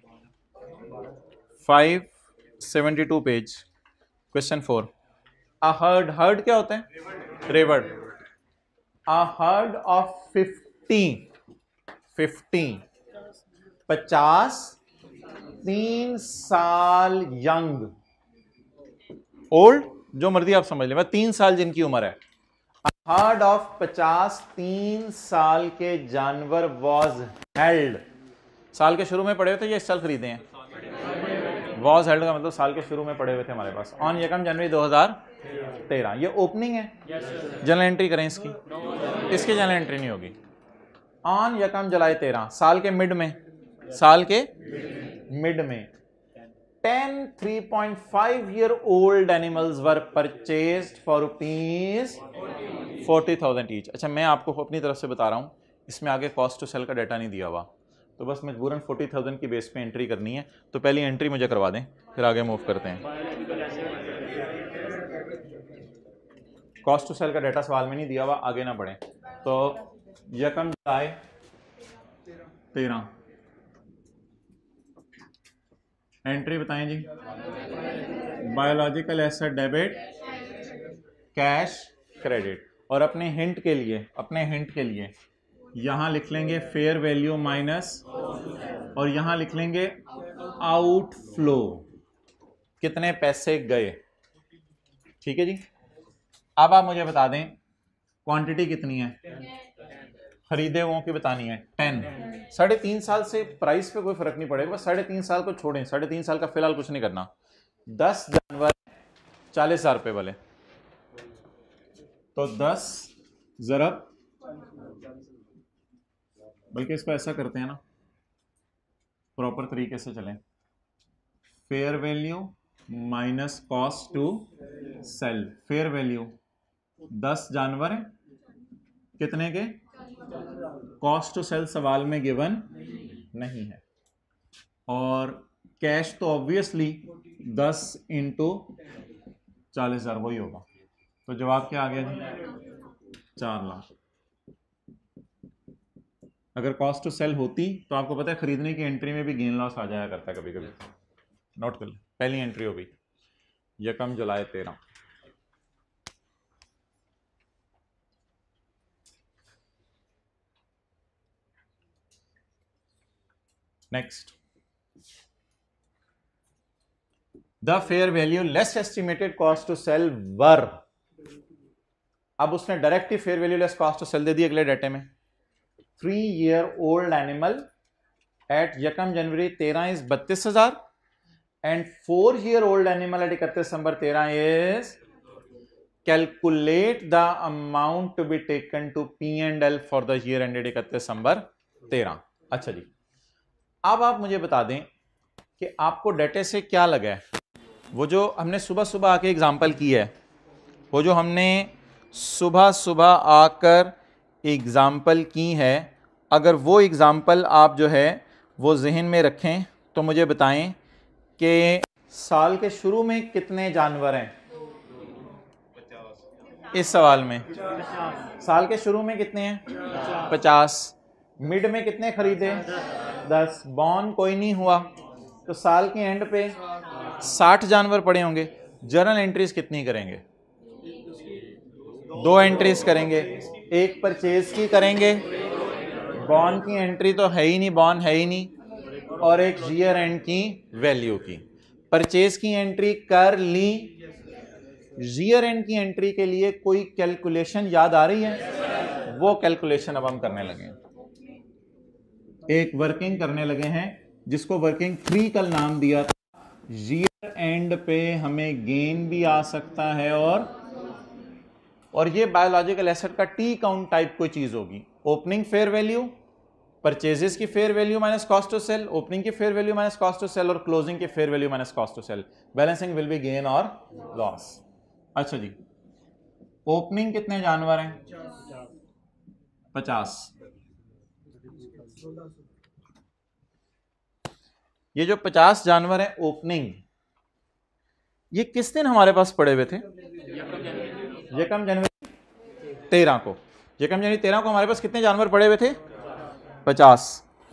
Five seventy two page, question four. A herd, herd क्या होता है? रेवर्ड। A herd of fifty, fifty पचास, तीन साल यंग, ओल्ड, जो मर्जी आप समझ लें, तीन साल जिनकी उम्र है। हर्ड ऑफ पचास तीन साल के जानवर वॉज हेल्ड। साल के शुरू में पड़े हुए थे, ये इस साल खरीदे हैं। वॉज हेल्ड का मतलब साल के शुरू में पड़े हुए थे हमारे पास, ऑन यकम जनवरी दो हजार तेरह। ये ओपनिंग है, जनरल एंट्री करें इसकी, इसकी जनरल एंट्री नहीं होगी। ऑन यकम जुलाई तेरह, साल के मिड में, साल के मिड में ten three point five year old animals were purchased for rupees forty thousand each. अच्छा, मैं आपको अपनी तरफ से बता रहा हूं, इसमें आगे कॉस्ट टू सेल का डाटा नहीं दिया हुआ, तो बस मजबूरन फोर्टी थाउजेंड की बेस पे एंट्री करनी है। तो पहली एंट्री मुझे करवा दें, फिर आगे मूव करते हैं। कॉस्ट टू सेल का डाटा सवाल में नहीं दिया हुआ, आगे ना बढ़े। तो यकम जुलाई तेरह, एंट्री बताएं जी। Biological asset debit, cash credit. और अपने हिंट के लिए, अपने हिंट के लिए यहां लिख लेंगे फेयर वैल्यू माइनस, और यहां लिख लेंगे आउटफ्लो, कितने पैसे गए। ठीक है जी। अब आप मुझे बता दें क्वांटिटी कितनी है, खरीदे हुओं की बतानी है, टेन। साढ़े तीन साल से प्राइस पे कोई फर्क नहीं पड़ेगा, बस साढ़े तीन साल को छोड़ें, साढ़े तीन साल का फिलहाल कुछ नहीं करना। दस जानवर चालीस हजार रुपए वाले, तो दस जरब, बल्कि इसको ऐसा करते हैं ना, प्रॉपर तरीके से चलें, fair value minus cost to sell. Fair value दस जानवर है, कितने के? कॉस्ट टू सेल सवाल में गिवन नहीं है, और कैश तो ऑब्वियसली दस इंटू चालीस हजार वही होगा। तो जवाब क्या आ गया जी? चार लाख। अगर कॉस्ट टू सेल होती तो आपको पता है खरीदने की एंट्री में भी गेन लॉस आ जाया करता है कभी कभी। नोट कर ले, पहली एंट्री हो गई यकम जुलाई तेरह। Next, the fair value less estimated cost to sell were, अब उसने डायरेक्ट ही fair value less cost to sell दे दी अगले डाटे में। Three year old animal at यकम जनवरी तेरह इज बत्तीस हजार and four year old animal at इकतीस दिसंबर तेरह is, calculate the amount to be taken to P and L for the year ended इकतीस दिसंबर तेरह। अच्छा जी, अब आप मुझे बता दें कि आपको डाटे से क्या लगा है। वो जो हमने सुबह सुबह आके एग्जाम्पल की है, वो जो हमने सुबह सुबह आकर एग्जाम्पल की है, अगर वो एग्जाम्पल आप जो है वो जहन में रखें तो मुझे बताएं कि साल के शुरू में कितने जानवर हैं इस सवाल में। साल के शुरू में कितने हैं? पचास। मिड में कितने खरीदे? दस। बॉर्न कोई नहीं हुआ तो साल के एंड पे साठ जानवर पड़े होंगे। जर्नल एंट्रीज कितनी करेंगे? दो एंट्रीज करेंगे, एक परचेज की करेंगे, बॉर्न की एंट्री तो है ही नहीं, बॉर्न है ही नहीं, और एक ईयर एंड की वैल्यू की। परचेज की एंट्री कर ली, ईयर एंड की एंट्री के लिए कोई कैलकुलेशन याद आ रही है? वो कैलकुलेशन अब हम करने लगे, एक वर्किंग करने लगे हैं जिसको वर्किंग थ्री कल नाम दिया था। ईयर एंड पे हमें गेन भी आ सकता है और और ये बायोलॉजिकल एसेट का टी काउंट टाइप कोई चीज होगी। ओपनिंग फेयर वैल्यू, परचेजेस की fair value minus cost to sell, opening की fair value minus cost to sell और क्लोजिंग की fair value minus cost to sell. Balancing will be gain और लॉस। अच्छा जी, ओपनिंग कितने जानवर हैं? पचास। ये जो पचास जानवर हैं ओपनिंग, ये किस दिन हमारे पास पड़े हुए थे? यकम जनवरी तेरह को। यकम जनवरी तेरह को हमारे पास कितने जानवर पड़े हुए थे? पचास।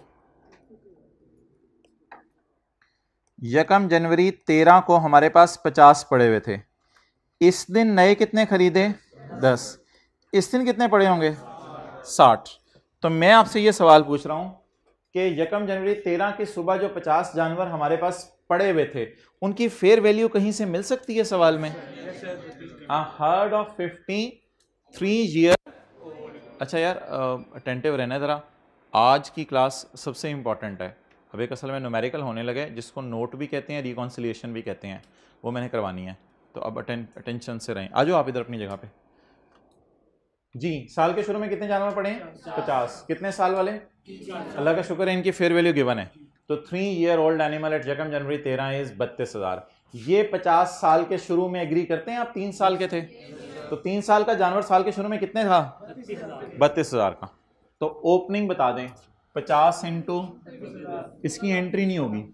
यकम जनवरी तेरह को हमारे पास पचास पड़े हुए थे। इस दिन नए कितने खरीदे? दस। इस दिन कितने पड़े होंगे? साठ। तो मैं आपसे ये सवाल पूछ रहा हूं कि यकम जनवरी तेरह की सुबह जो पचास जानवर हमारे पास पड़े हुए थे, उनकी फेयर वैल्यू कहीं से मिल सकती है सवाल में? A herd of fifty three year. अच्छा यार, अटेंटिव रहना जरा, आज की क्लास सबसे इंपॉर्टेंट है। अब एक असल में न्यूमेरिकल होने लगे जिसको नोट भी कहते हैं, रिकॉन्सिलिएशन भी कहते हैं, वो मैंने करवानी है, तो अब अटेंशन से रहें। आ जाओ आप इधर अपनी जगह पे जी। साल के शुरू में कितने जानवर पड़े हैं? पचास। कितने साल वाले? अल्लाह का शुक्र है इनकी फेयर वैल्यू गिवन है। तो three year old animal at यकम जनवरी तेरह इज बत्तीस हजार। ये पचास साल के शुरू में एग्री करते हैं आप? तीन साल के थे तो तीन साल का जानवर साल के शुरू में कितने था? बत्तीस हजार का। तो ओपनिंग बता दें, पचास इंटू इसकी एंट्री नहीं होगी,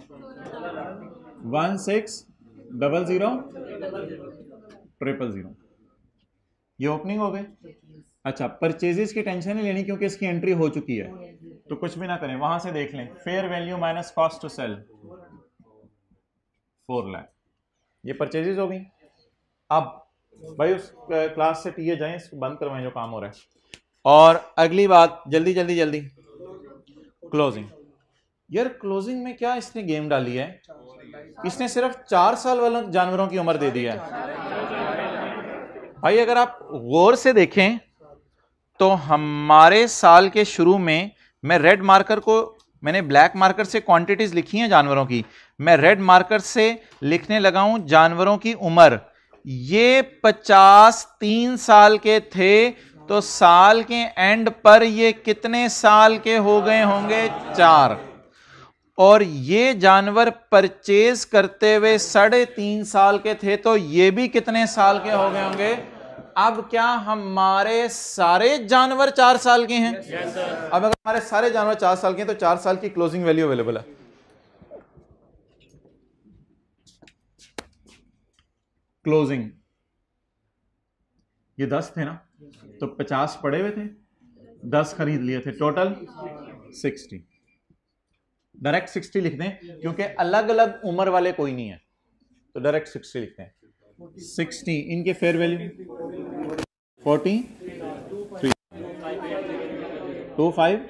one six double zero triple zero, ये ओपनिंग हो गए। अच्छा, परचेजेस की टेंशन नहीं लेनी क्योंकि इसकी एंट्री हो चुकी है, तो कुछ भी ना करें, वहां से देख लें। Fair value minus cost to sell four lakh, ये परचेजेस हो गई। अब भाई उस क्लास से टीए जाएं, इसको बंद करवाएं जो काम हो रहा है। और अगली बात, जल्दी जल्दी जल्दी, क्लोजिंग। यार क्लोजिंग में क्या इसने गेम डाली है? इसने सिर्फ चार साल वाले जानवरों की उम्र दे दी है। भाई अगर आप गौर से देखें तो हमारे साल के शुरू में, मैं रेड मार्कर को, मैंने ब्लैक मार्कर से क्वांटिटीज लिखी हैं जानवरों की, मैं रेड मार्कर से लिखने लगा हूं जानवरों की उम्र। ये पचास तीन साल के थे, तो साल के एंड पर ये कितने साल के हो गए होंगे? चार। और ये जानवर परचेज करते हुए साढ़े तीन साल के थे, तो ये भी कितने साल के हो गए होंगे? अब क्या हमारे सारे जानवर चार साल के हैं? yes, अब अगर हमारे सारे जानवर चार साल के हैं तो चार साल की क्लोजिंग वैल्यू अवेलेबल है। क्लोजिंग ये दस थे ना, तो पचास पड़े हुए थे, दस खरीद लिए थे, टोटल सिक्सटी। डायरेक्ट सिक्सटी लिख दें क्योंकि अलग अलग उम्र वाले कोई नहीं है, तो डायरेक्ट सिक्सटी लिखते हैं। सिक्सटी, इनके fair value forty three two five.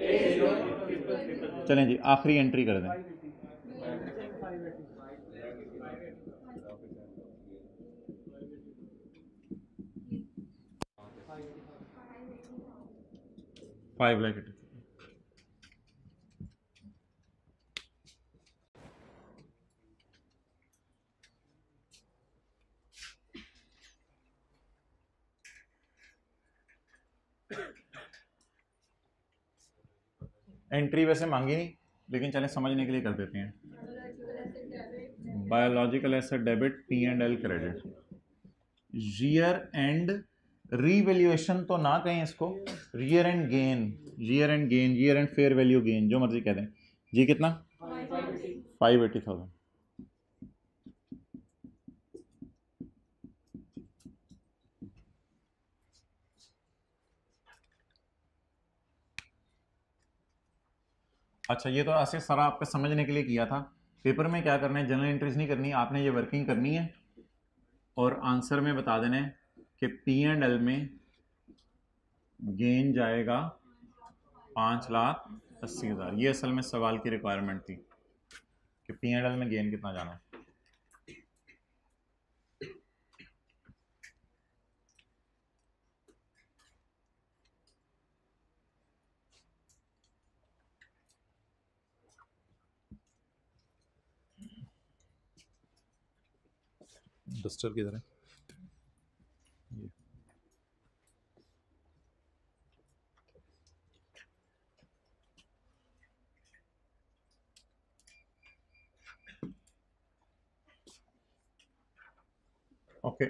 चलें जी, आखिरी एंट्री कर दें। फाइव लाख एटी एंट्री वैसे मांगी नहीं, लेकिन चलें समझने के लिए कर देते हैं। Biological asset debit, P and L credit. Year end revaluation तो ना कहें इसको, year end gain, year end gain, year end fair value gain, जो मर्जी कह दें। जी कितना? Five eighty thousand. अच्छा, ये तो ऐसे सारा आपको समझने के लिए किया था। पेपर में क्या करना है, जनरल एंट्रीज नहीं करनी, आपने ये वर्किंग करनी है और आंसर में बता देना है कि पी एंड एल में गेन जाएगा पाँच लाख अस्सी हज़ार। ये असल में सवाल की रिक्वायरमेंट थी कि पी एंड एल में गेन कितना जाना है। डस्टर किधर है? ये ओके।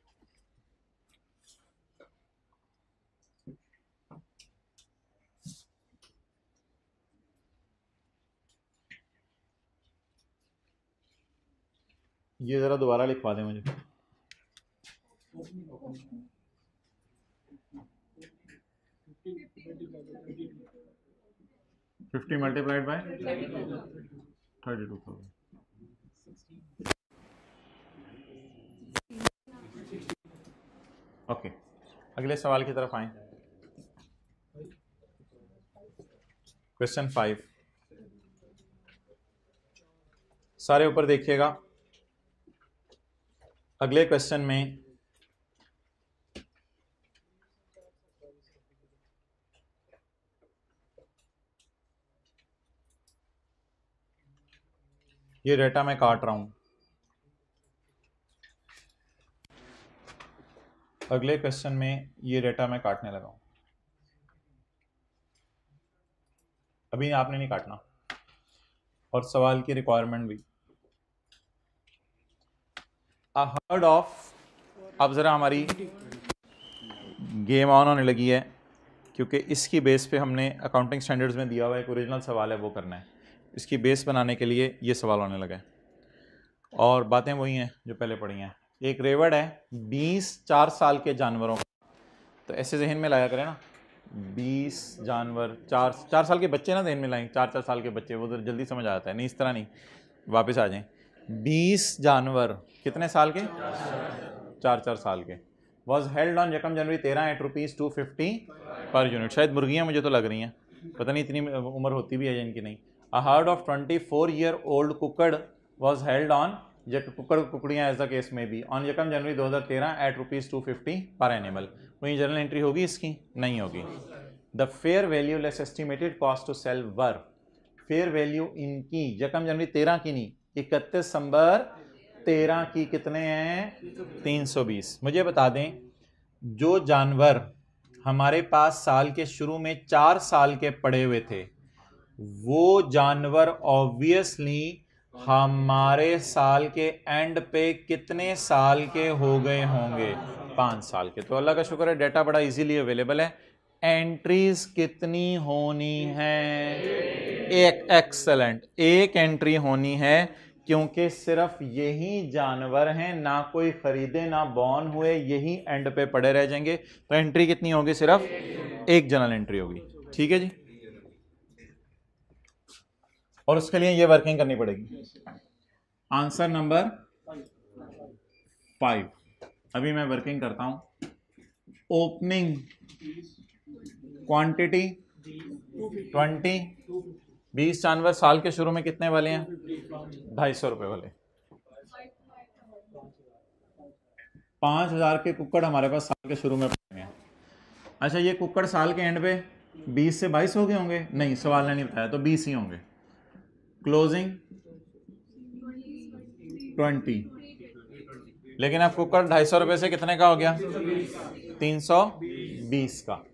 ये जरा दोबारा लिखवा दें मुझे। Fifty multiplied by thirty two thousand. Okay, अगले सवाल की तरफ आए। क्वेश्चन फाइव, सारे ऊपर देखिएगा। अगले क्वेश्चन में ये डेटा मैं काट रहा हूं। अगले क्वेश्चन में ये डेटा मैं काटने लगा हूं। अभी आपने नहीं काटना, और सवाल की रिक्वायरमेंट भी। अ हर्ड ऑफ, अब ज़रा हमारी गेम ऑन होने लगी है, क्योंकि इसकी बेस पे हमने अकाउंटिंग स्टैंडर्ड्स में दिया हुआ एक ओरिजिनल सवाल है, वो करना है। इसकी बेस बनाने के लिए ये सवाल होने लगा है, और बातें वही हैं जो पहले पढ़ी हैं। एक रेवड़ है बीस चार साल के जानवरों का, तो ऐसे जहन में लाया करें ना, बीस जानवर, चार चार साल के बच्चे ना जहन में लाएं, चार चार साल के बच्चे, वो तो जल्दी समझ आता है। नहीं, इस तरह नहीं, वापस आ जाएं। बीस जानवर कितने साल के? चार चार साल के। वॉज हेल्ड ऑन यकम जनवरी तेरह at rupees two fifty per unit. शायद मुर्गियाँ मुझे तो लग रही हैं, पता नहीं इतनी उम्र होती भी है जिनकी नहीं। A herd of twenty four year old कुकड़ वॉज हेल्ड ऑन, कुकड़ कुकड़ियाँ एज द केस में भी, ऑन यकम जनवरी दो हज़ार तेरह at rupees two fifty per animal. वहीं जनरल एंट्री होगी इसकी? नहीं होगी। The fair value less estimated cost to sell were, fair value इनकी यकम जनवरी तेरह की नहीं, इकतीस दिसंबर तेरह की कितने हैं? तीन सौ बीस। मुझे बता दें, जो जानवर हमारे पास साल के शुरू में चार साल के पड़े हुए थे, वो जानवर ऑब्वियसली हमारे साल के एंड पे कितने साल के हो गए होंगे? पाँच साल के। तो अल्लाह का शुक्र है डेटा बड़ा इजीली अवेलेबल है। एंट्रीज कितनी होनी है? एक। एक्सेलेंट, एक एंट्री होनी है, क्योंकि सिर्फ यही जानवर हैं, ना कोई खरीदे ना बॉर्न हुए, यही एंड पे पड़े रह जाएंगे। तो एंट्री कितनी होगी? सिर्फ एक जनरल एंट्री होगी। ठीक है जी, और उसके लिए ये वर्किंग करनी पड़ेगी। Answer number five. अभी मैं वर्किंग करता हूं। ओपनिंग क्वांटिटी ट्वेंटी, बीस जानवर साल के शुरू में कितने वाले हैं? ढाई सौ रुपए वाले। पांच हजार के कुक्कड़ हमारे पास साल के शुरू में पड़े हैं। अच्छा, ये कुक्कड़ साल के एंड पे बीस से बाईस हो गए होंगे? नहीं, सवाल ने नहीं बताया, तो बीस ही होंगे। क्लोजिंग ट्वेंटी, लेकिन अब कुकर ढाई सौ रुपये से कितने का हो गया? तीन सौ बीस का।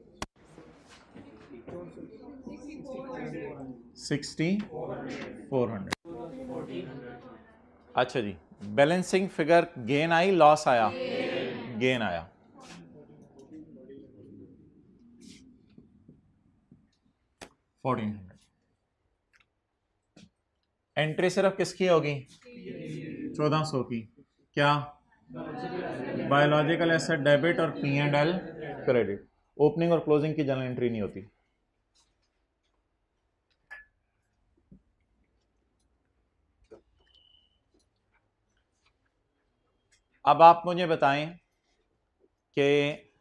Sixty four hundred. अच्छा जी, बैलेंसिंग फिगर गेन आई लॉस आया? गेन आया। Fourteen hundred. एंट्री सिर्फ किसकी होगी? चौदह सौ की। क्या? बायोलॉजिकल एसेट डेबिट और P and L credit. Opening और क्लोजिंग की जनरल एंट्री नहीं होती। अब आप मुझे बताएं कि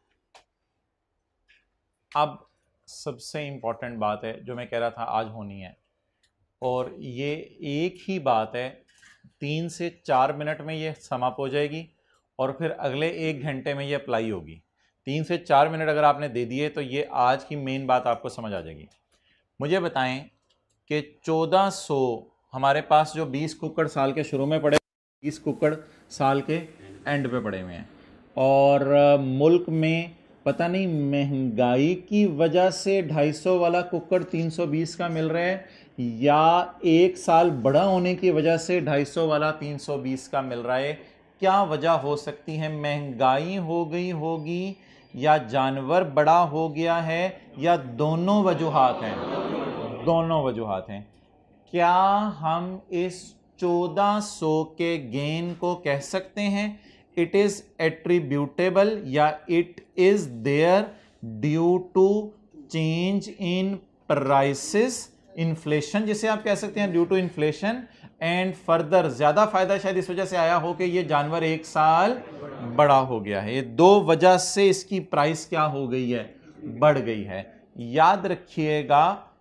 अब सबसे इंपॉर्टेंट बात है जो मैं कह रहा था आज होनी है, और ये एक ही बात है, तीन से चार मिनट में ये समाप्त हो जाएगी और फिर अगले एक घंटे में ये अप्लाई होगी। तीन से चार मिनट अगर आपने दे दिए तो ये आज की मेन बात आपको समझ आ जाएगी। मुझे बताएं कि चौदह सौ हमारे पास जो बीस कुकड़ साल के शुरू में पड़े, बीस कुकड़ साल के एंड पे पड़े हुए हैं, और मुल्क में पता नहीं महंगाई की वजह से ढाई सौ वाला कुकर तीन सौ बीस का मिल रहा है, या एक साल बड़ा होने की वजह से ढाई सौ वाला तीन सौ बीस का मिल रहा है। क्या वजह हो सकती है? महंगाई हो गई होगी, या जानवर बड़ा हो गया है, या दोनों वजूहात हैं? दोनों वजूहात हैं। क्या हम इस चौदह सौ के गेन को कह सकते हैं इट इज एट्रीब्यूटेबल, या it is there due to change in prices, inflation जिसे आप कह सकते हैं, due to inflation, and further ज्यादा फायदा शायद इस वजह से आया हो कि ये जानवर एक साल बड़ा हो गया है। ये दो वजह से इसकी प्राइस क्या हो गई है? बढ़ गई है। याद रखिएगा,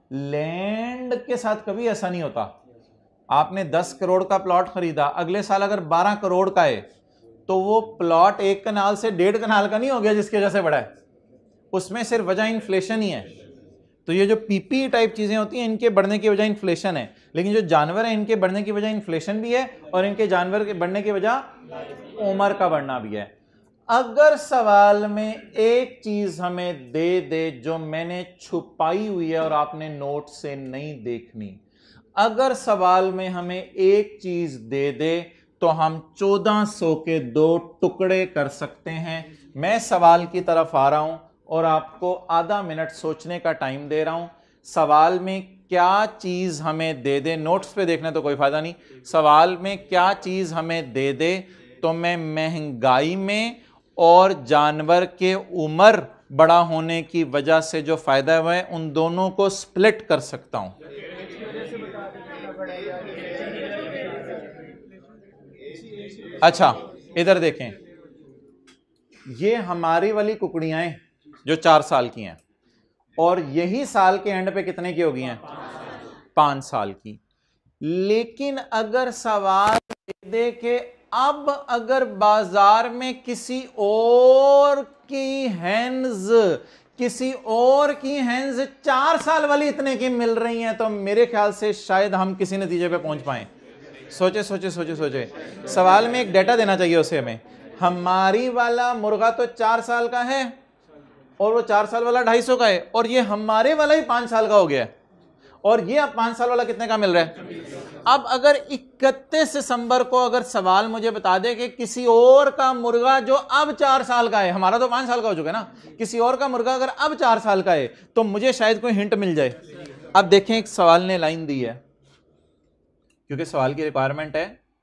लैंड के साथ कभी ऐसा नहीं होता। आपने दस करोड़ का प्लॉट खरीदा, अगले साल अगर बारह करोड़ का है तो वो प्लॉट एक कनाल से डेढ़ कनाल का नहीं हो गया जिसकी वजह से बढ़ा है, उसमें सिर्फ वजह इन्फ्लेशन ही है। तो ये जो पीपी टाइप चीजें होती हैं, इनके बढ़ने की वजह इन्फ्लेशन है, लेकिन जो जानवर है इनके बढ़ने की वजह इन्फ्लेशन भी है, और इनके जानवर के बढ़ने की वजह उम्र का बढ़ना भी है। अगर सवाल में एक चीज हमें दे दे जो मैंने छुपाई हुई है और आपने नोट से नहीं देखनी, अगर सवाल में हमें एक चीज दे दे तो हम चौदह सौ के दो टुकड़े कर सकते हैं। मैं सवाल की तरफ आ रहा हूं और आपको आधा मिनट सोचने का टाइम दे रहा हूं। सवाल में क्या चीज हमें दे दे, नोट्स पे देखने तो कोई फायदा नहीं, सवाल में क्या चीज हमें दे दे तो मैं महंगाई में और जानवर के उम्र बड़ा होने की वजह से जो फायदा हुआ है उन दोनों को स्प्लिट कर सकता हूं। अच्छा, इधर देखें, ये हमारी वाली कुकड़ियां हैं जो चार साल की हैं, और यही साल के एंड पे कितने की होगी हैं? पांच साल की। लेकिन अगर सवाल दे के अब अगर बाजार में किसी और की हैंड्स किसी और की हैंड्स चार साल वाली इतने की मिल रही हैं, तो मेरे ख्याल से शायद हम किसी नतीजे पे पहुंच पाए। सोचे सोचे सोचे सोचे सवाल में एक डेटा देना चाहिए उसे हमें। हमारी वाला मुर्गा तो चार साल का है और वो चार साल वाला ढाई सौ का है, और ये हमारे वाला ही पांच साल का हो गया है, और ये अब पांच साल वाला कितने का मिल रहा है? अब अगर इकतीस दिसंबर को अगर सवाल मुझे बता दे कि किसी और का मुर्गा जो अब चार साल का है, हमारा तो पांच साल का हो चुका है ना, किसी और का मुर्गा अगर अब चार साल का है तो मुझे शायद कोई हिंट मिल जाए। अब देखें, एक सवाल ने लाइन दी है, क्योंकि सवाल की रिक्वायरमेंट है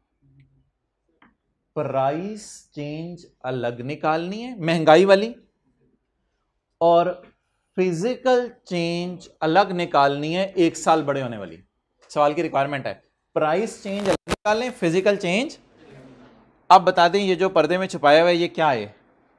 प्राइस चेंज अलग निकालनी है महंगाई वाली, और फिजिकल चेंज अलग निकालनी है एक साल बड़े होने वाली। सवाल की रिक्वायरमेंट है प्राइस चेंज अलग निकालें, फिजिकल चेंज। अब बता दें ये जो पर्दे में छुपाया हुआ है ये क्या है?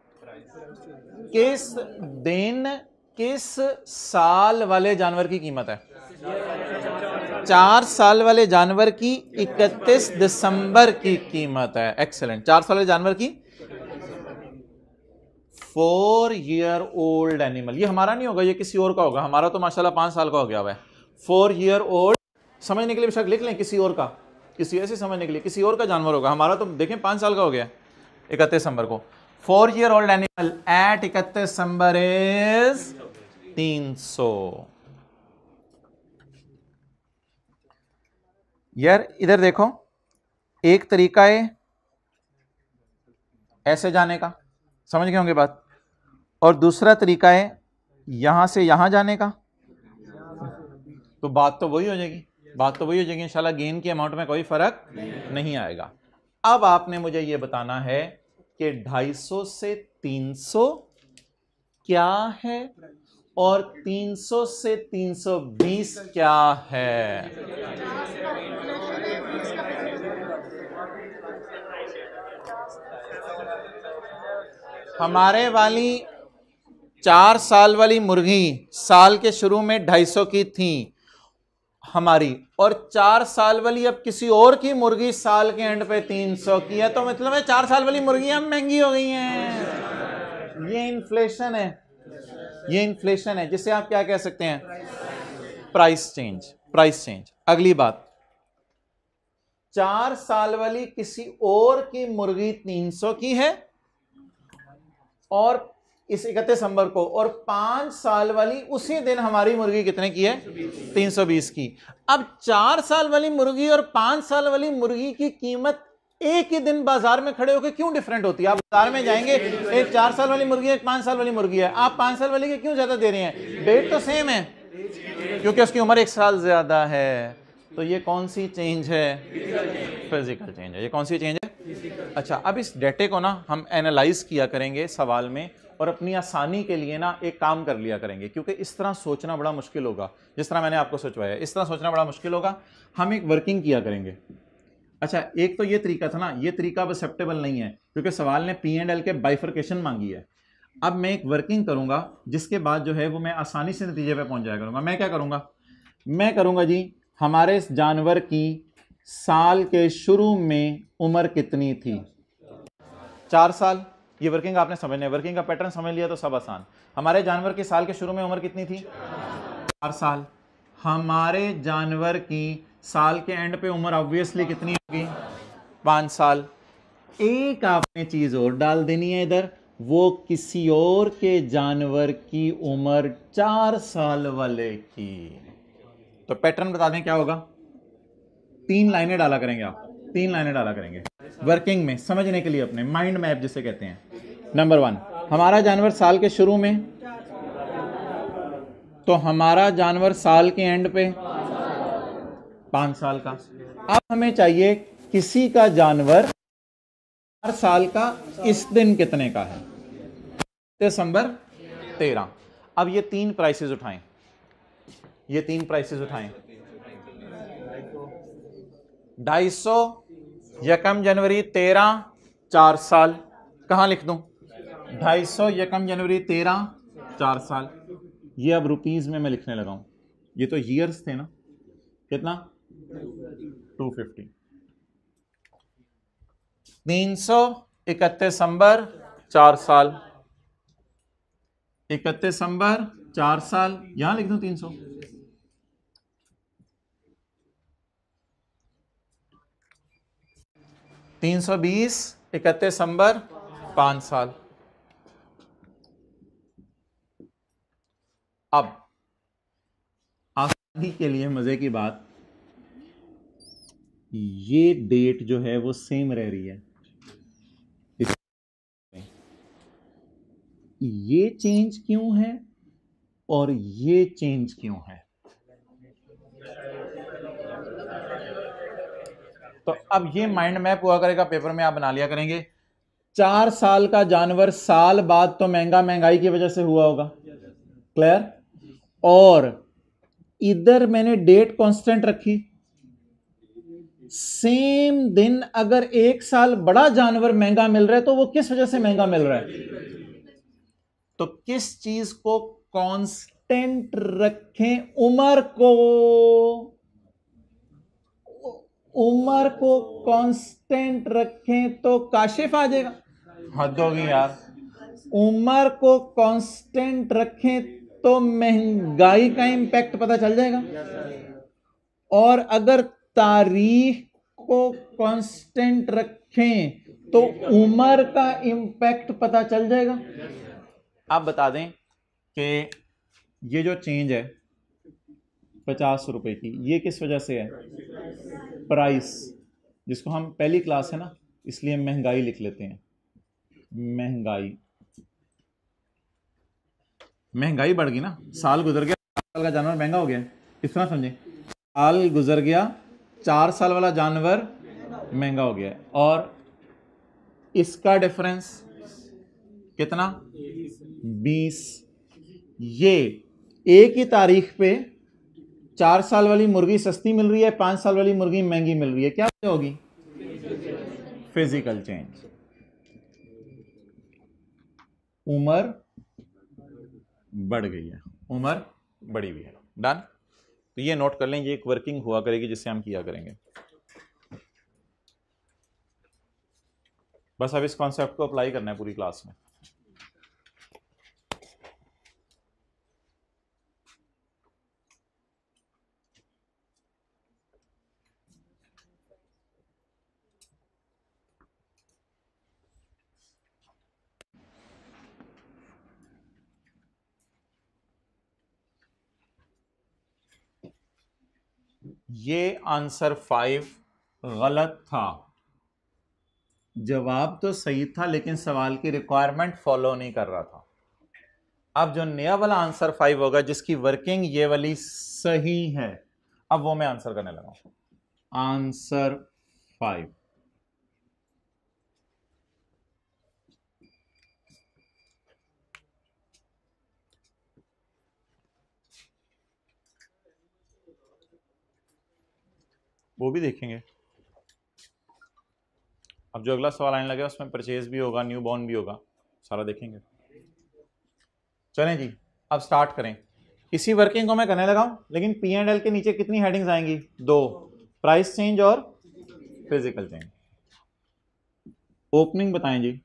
किस दिन किस साल वाले जानवर की कीमत है? चार साल वाले जानवर की इकतीस दिसंबर की कीमत है। एक्सेलेंट। चार साल वाले जानवर की फोर ईयर ओल्ड एनिमल, ये हमारा नहीं होगा, ये किसी और का होगा, हमारा तो माशाल्लाह पांच साल का हो गया हुआ है। फोर ईयर ओल्ड, समझने के लिए बेशक लिख लें, किसी और का, किसी ऐसे समझने के लिए किसी और का जानवर होगा, हमारा तो देखें पांच साल का हो गया इकतीस दिसंबर को। Four year old animal at इकतीस दिसंबर इज तीन सौ। यार इधर देखो, एक तरीका है ऐसे जाने का, समझ गए होंगे बात, और दूसरा तरीका है यहां से यहां जाने का, तो बात तो वही हो जाएगी, बात तो वही हो जाएगी इंशाल्लाह, गेन की अमाउंट में कोई फर्क नहीं आएगा। अब आपने मुझे यह बताना है कि ढाई सौ से तीन सौ क्या है और तीन सौ से तीन सौ बीस क्या है। हमारे वाली चार साल वाली मुर्गी साल के शुरू में ढाई सौ की थी हमारी, और चार साल वाली अब किसी और की मुर्गी साल के एंड पे तीन सौ की है, तो मतलब है चार साल वाली मुर्गियां महंगी हो गई हैं। ये इन्फ्लेशन है, ये इन्फ्लेशन है, जिसे आप क्या कह सकते हैं, प्राइस चेंज, प्राइस चेंज। अगली बात, चार साल वाली किसी और की मुर्गी तीन सौ की है और इस इकतीस दिसंबर को, और पांच साल वाली उसी दिन हमारी मुर्गी कितने की है, तीन सौ बीस की। अब चार साल वाली मुर्गी और पांच साल वाली मुर्गी की कीमत एक ही दिन बाजार में खड़े होकर क्यों डिफरेंट होती है। आप बाजार में जाएंगे, एक चार साल वाली मुर्गी है, एक पांच साल वाली मुर्गी है, आप पांच साल वाली के क्यों ज्यादा दे रहे हैं, रेट तो सेम है, क्योंकि उसकी उम्र एक साल ज्यादा है। तो ये कौन सी चेंज है, फिजिकल चेंज है। ये कौन सी चेंज है। अच्छा, अब इस डेटे को ना हम एनालाइज किया करेंगे सवाल में, और अपनी आसानी के लिए ना एक काम कर लिया करेंगे, क्योंकि इस तरह सोचना बड़ा मुश्किल होगा, जिस तरह मैंने आपको सोचवाया इस तरह सोचना बड़ा मुश्किल होगा। हम एक वर्किंग किया करेंगे। अच्छा, एक तो ये तरीका था ना, ये तरीका अब एक्सेप्टेबल नहीं है, क्योंकि सवाल ने पी एंड एल के बाइफर्केशन मांगी है। अब मैं एक वर्किंग करूंगा, जिसके बाद जो है वो मैं आसानी से नतीजे पे पहुंच जाया करूंगा। मैं क्या करूंगा, मैं करूंगा जी, हमारे इस जानवर की साल के शुरू में उम्र कितनी थी, चार साल। ये वर्किंग आपने समझना है, वर्किंग का पैटर्न समझ लिया तो सब आसान। हमारे जानवर की साल के शुरू में उम्र कितनी थी, चार साल। हमारे जानवर की साल के एंड पे उम्र ऑब्वियसली कितनी होगी, पांच साल। एक आपने चीज और डाल देनी है इधर, वो किसी और के जानवर की उम्र चार साल वाले की। तो पैटर्न बता दें क्या होगा, तीन लाइनें डाला करेंगे आप, तीन लाइनें डाला करेंगे वर्किंग में, समझने के लिए अपने माइंड मैप जिसे कहते हैं। नंबर वन, हमारा जानवर साल के शुरू में, तो हमारा जानवर साल के एंड पे पांच साल का। अब हमें चाहिए किसी का जानवर हर साल का इस दिन कितने का है, दिसंबर तेरह। अब ये तीन प्राइसेस उठाएं, ये तीन प्राइसेस उठाएं, ढाई सौ यकम जनवरी तेरह चार साल, कहां लिख दूं, ढाई सौ यकम जनवरी तेरह चार साल। ये अब रुपीस में मैं लिखने लगा हूं, ये तो ईयर्स थे ना, कितना, टू फिफ्टी। तीन सौ इकतीस दिसंबर चार साल, इकतीस दिसंबर चार साल, यहां लिख दूं तीन सौ। तीन सौ बीस इकतीस दिसंबर पांच साल। अब आसानी के लिए मजे की बात, ये डेट जो है वो सेम रह रही है, ये चेंज क्यों है और ये चेंज क्यों है। तो अब ये माइंड मैप हुआ करेगा, पेपर में आप बना लिया करेंगे। चार साल का जानवर साल बाद तो महंगा महंगाई की वजह से हुआ होगा, क्लियर। और इधर मैंने डेट कांस्टेंट रखी, सेम दिन अगर एक साल बड़ा जानवर महंगा मिल रहा है तो वो किस वजह से महंगा मिल रहा है, तो किस चीज को कांस्टेंट रखें, उम्र को, उम्र को कांस्टेंट रखें तो काशिफ आ जाएगा। हद होगी यार, उम्र को कांस्टेंट रखें तो महंगाई का इंपैक्ट पता चल जाएगा, और अगर तारीख को कांस्टेंट रखें तो उम्र का इंपैक्ट पता चल जाएगा। आप बता दें कि ये जो चेंज है पचास रुपए की, ये किस वजह से है? प्राइस, जिसको हम पहली क्लास है ना इसलिए महंगाई लिख लेते हैं। महंगाई महंगाई बढ़ गई ना, साल गुजर गया, साल का जानवर महंगा हो गया, इस तरह समझे। साल गुजर गया, चार साल वाला जानवर महंगा हो गया, और इसका डिफरेंस कितना? बीस। ये एक ही तारीख पे चार साल वाली मुर्गी सस्ती मिल रही है, पांच साल वाली मुर्गी महंगी मिल रही है, क्या वजह होगी? Physical change. उम्र बढ़ गई है, उम्र बढ़ी हुई है। डन। तो ये नोट कर लें, ये एक वर्किंग हुआ करेगी जिससे हम किया करेंगे। बस अब इस कॉन्सेप्ट को अप्लाई करना है पूरी क्लास में। ये आंसर फाइव गलत था। जवाब तो सही था लेकिन सवाल की रिक्वायरमेंट फॉलो नहीं कर रहा था। अब जो नया वाला आंसर फाइव होगा जिसकी वर्किंग ये वाली सही है, अब वो मैं आंसर करने लगा हूं। Answer five. वो भी देखेंगे। अब जो अगला सवाल आने लगे उसमें परचेज भी होगा, न्यू बॉर्न भी होगा, सारा देखेंगे। चलें जी, अब स्टार्ट करें। इसी वर्किंग को मैं करने लगा हूं, लेकिन पी एंड एल के नीचे कितनी हेडिंग्स आएंगी? दो, प्राइस चेंज और फिजिकल चेंज। ओपनिंग बताएं जी।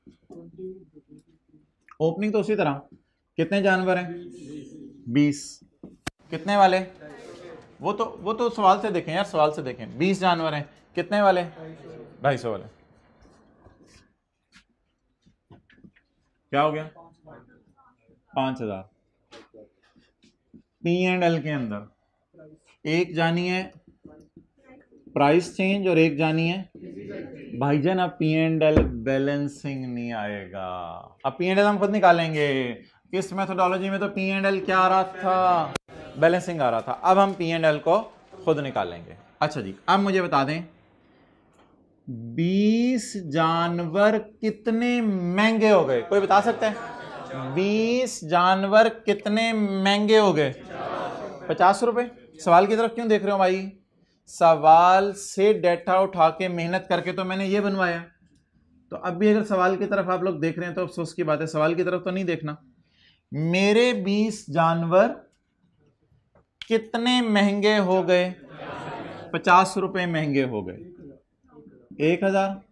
ओपनिंग तो उसी तरह, कितने जानवर हैं? बीस। कितने वाले? वो तो वो तो सवाल से देखें यार, सवाल से देखें। बीस जानवर हैं, कितने वाले? ढाई सौ वाले। क्या हो गया? पांच हजार। पी एंड एल के अंदर एक जानी है प्राइस चेंज और एक जानी है भाईजान। अब पी एंड एल बैलेंसिंग नहीं आएगा। अब पी एंड एल हम खुद निकालेंगे। किस मेथोडोलॉजी में तो पी एंड एल क्या आ रहा था? बैलेंसिंग आ रहा था। अब हम पी एंड एल को खुद निकालेंगे। अच्छा जी, अब मुझे बता दें बीस जानवर कितने महंगे हो गए? कोई बता सकता है? बीस जानवर कितने महंगे हो गए? पचास रुपए। सवाल की तरफ क्यों देख रहे हो भाई? सवाल से डेटा उठा के मेहनत करके तो मैंने ये बनवाया। तो अब भी अगर सवाल की तरफ आप लोग देख रहे हैं तो अफसोस की बात है, सवाल की तरफ तो नहीं देखना। मेरे बीस जानवर कितने महंगे हो गए? पचास रुपए महंगे हो गए। एक हजार।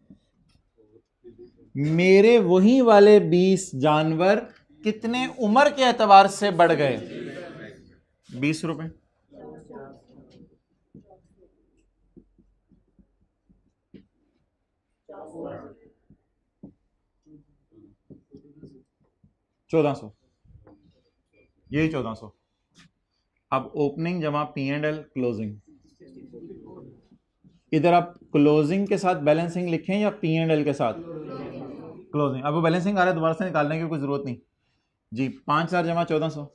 मेरे वही वाले बीस जानवर कितने उम्र के एतबार से बढ़ गए? बीस रुपए। चौदह सौ। यही चौदह सौ। अब ओपनिंग जमा पी एंड एल क्लोजिंग। इधर आप क्लोजिंग के साथ बैलेंसिंग लिखें या पी एंड एल के साथ क्लोजिंग? अब वो बैलेंसिंग आ रहा है, दोबारा से निकालने की कोई जरूरत नहीं जी। पांच हजार जमा चौदह सौ,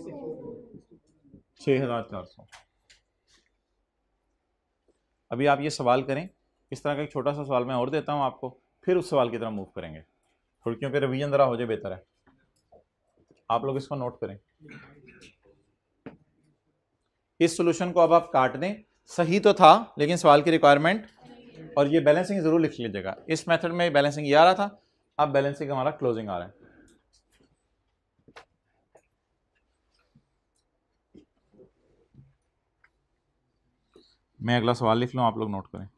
छह हजार चार सौ। अभी आप ये सवाल करें, इस तरह का एक छोटा सा सवाल मैं और देता हूं आपको, फिर उस सवाल की तरफ मूव करेंगे। थोड़ी क्योंकि रिवीजन जरा हो जाए, बेहतर है। आप लोग इसको नोट करें। इस सॉल्यूशन को अब आप काट दें। सही तो था लेकिन सवाल की रिक्वायरमेंट, और ये बैलेंसिंग जरूर लिख लीजिएगा। इस मेथड में बैलेंसिंग ये आ रहा था, अब बैलेंसिंग हमारा क्लोजिंग आ रहा है। मैं अगला सवाल लिख लूं, आप लोग नोट करें।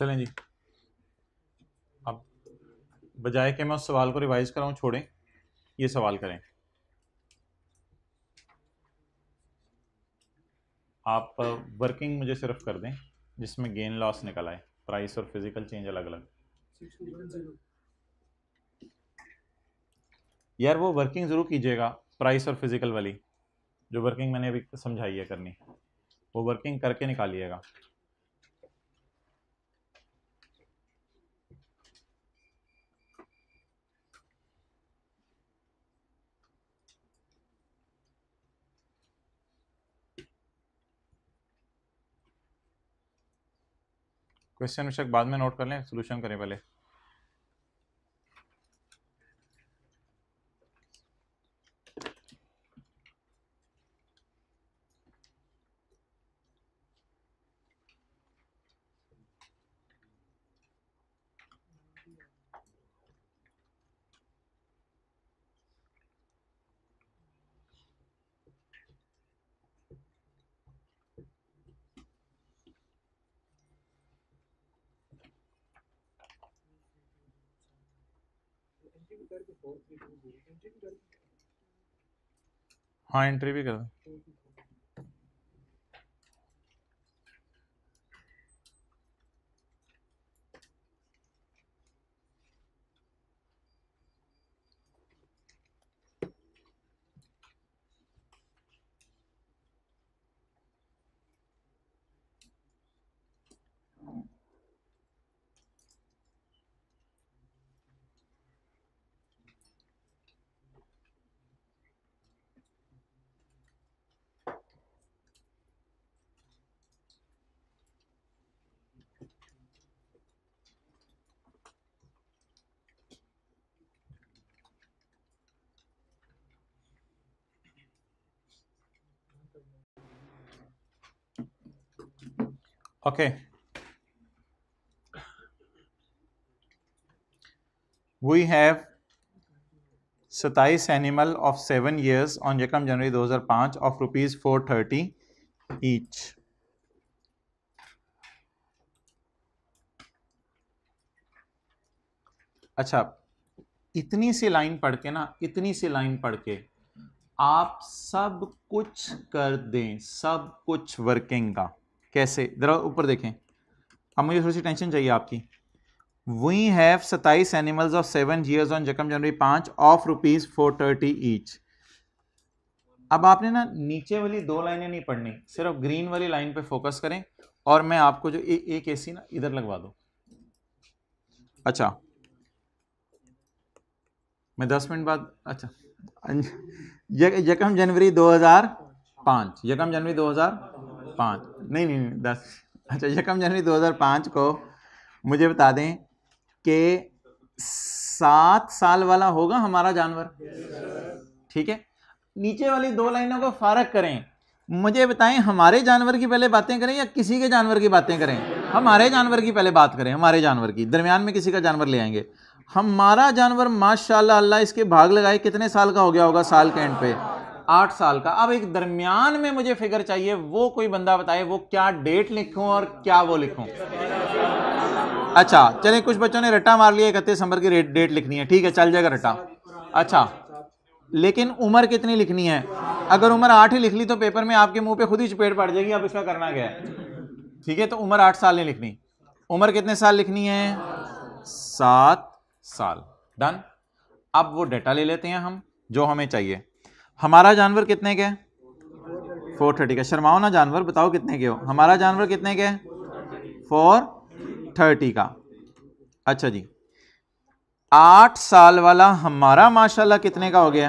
चलें जी, अब बजाय कि मैं उस सवाल को रिवाइज कराऊं, छोड़ें, ये सवाल करें। आप वर्किंग मुझे सिर्फ कर दें जिसमें गेन लॉस निकल आए, प्राइस और फिजिकल चेंज अलग अलग। यार वो वर्किंग ज़रूर कीजिएगा, प्राइस और फिजिकल वाली जो वर्किंग मैंने अभी समझाई है करनी, वो वर्किंग करके निकालिएगा। क्वेश्चन विषय बाद में नोट कर लें, सोल्यूशन करें पहले। हाँ एंट्री भी कर दो। Okay. We have सत्ताईस animal of seven years on यकम जनवरी दो हज़ार पाँच of rupees four thirty each. अच्छा, इतनी सी लाइन पढ़ के ना, इतनी सी लाइन पढ़ के आप सब कुछ कर दें, सब कुछ वर्किंग का। कैसे, जरा ऊपर देखें। अब मुझे थोड़ी सी टेंशन चाहिए आपकी। वी हैव सत्ताईस animals of seven years on यकम जनवरी पाँच of rupees four thirty each. अब आपने ना नीचे वाली दो लाइनें नहीं पढ़नी, सिर्फ ग्रीन वाली लाइन पे फोकस करें। और मैं आपको जो ए, एक ऐसी ना इधर लगवा दो। अच्छा, मैं दस मिनट बाद, अच्छा यकम जनवरी दो हज़ार पाँच, यकम जनवरी दो हज़ार पाँच, नहीं नहीं नहीं दस, अच्छा यकम जनवरी दो हज़ार पाँच को मुझे बता दें कि सात साल वाला होगा हमारा जानवर। ठीक है, नीचे वाली दो लाइनों को फारक करें। मुझे बताएं, हमारे जानवर की पहले बातें करें या किसी के जानवर की बातें करें? हमारे जानवर की पहले बात करें, हमारे जानवर की, दरमियान में किसी का जानवर ले आएंगे। हमारा जानवर माशाल्लाह अल्लाह इसके भाग लगाए कितने साल का हो गया होगा? साल के एंड पे आठ साल का। अब एक दरमियान में मुझे फिगर चाहिए, वो कोई बंदा बताए वो क्या डेट लिखूं और क्या वो लिखूं। अच्छा चले, कुछ बच्चों ने रट्टा मार लिया, इकतीस दिसंबर की डेट लिखनी है, ठीक है चल जाएगा रट्टा। अच्छा, लेकिन उम्र कितनी लिखनी है? अगर उम्र आठ ही लिख ली तो पेपर में आपके मुंह पे खुद ही चपेट पड़ जाएगी। अब इसका करना क्या है? ठीक है, तो उम्र आठ साल नहीं लिखनी, उम्र कितने साल लिखनी है? सात साल। डन। अब वो डेटा ले लेते हैं हम जो हमें चाहिए। हमारा जानवर कितने के? फोर थर्टी का। शर्माओ ना जानवर, बताओ कितने के हो? हमारा जानवर कितने के? फोर थर्टी का। अच्छा जी, आठ साल वाला हमारा माशाल्लाह कितने का हो गया?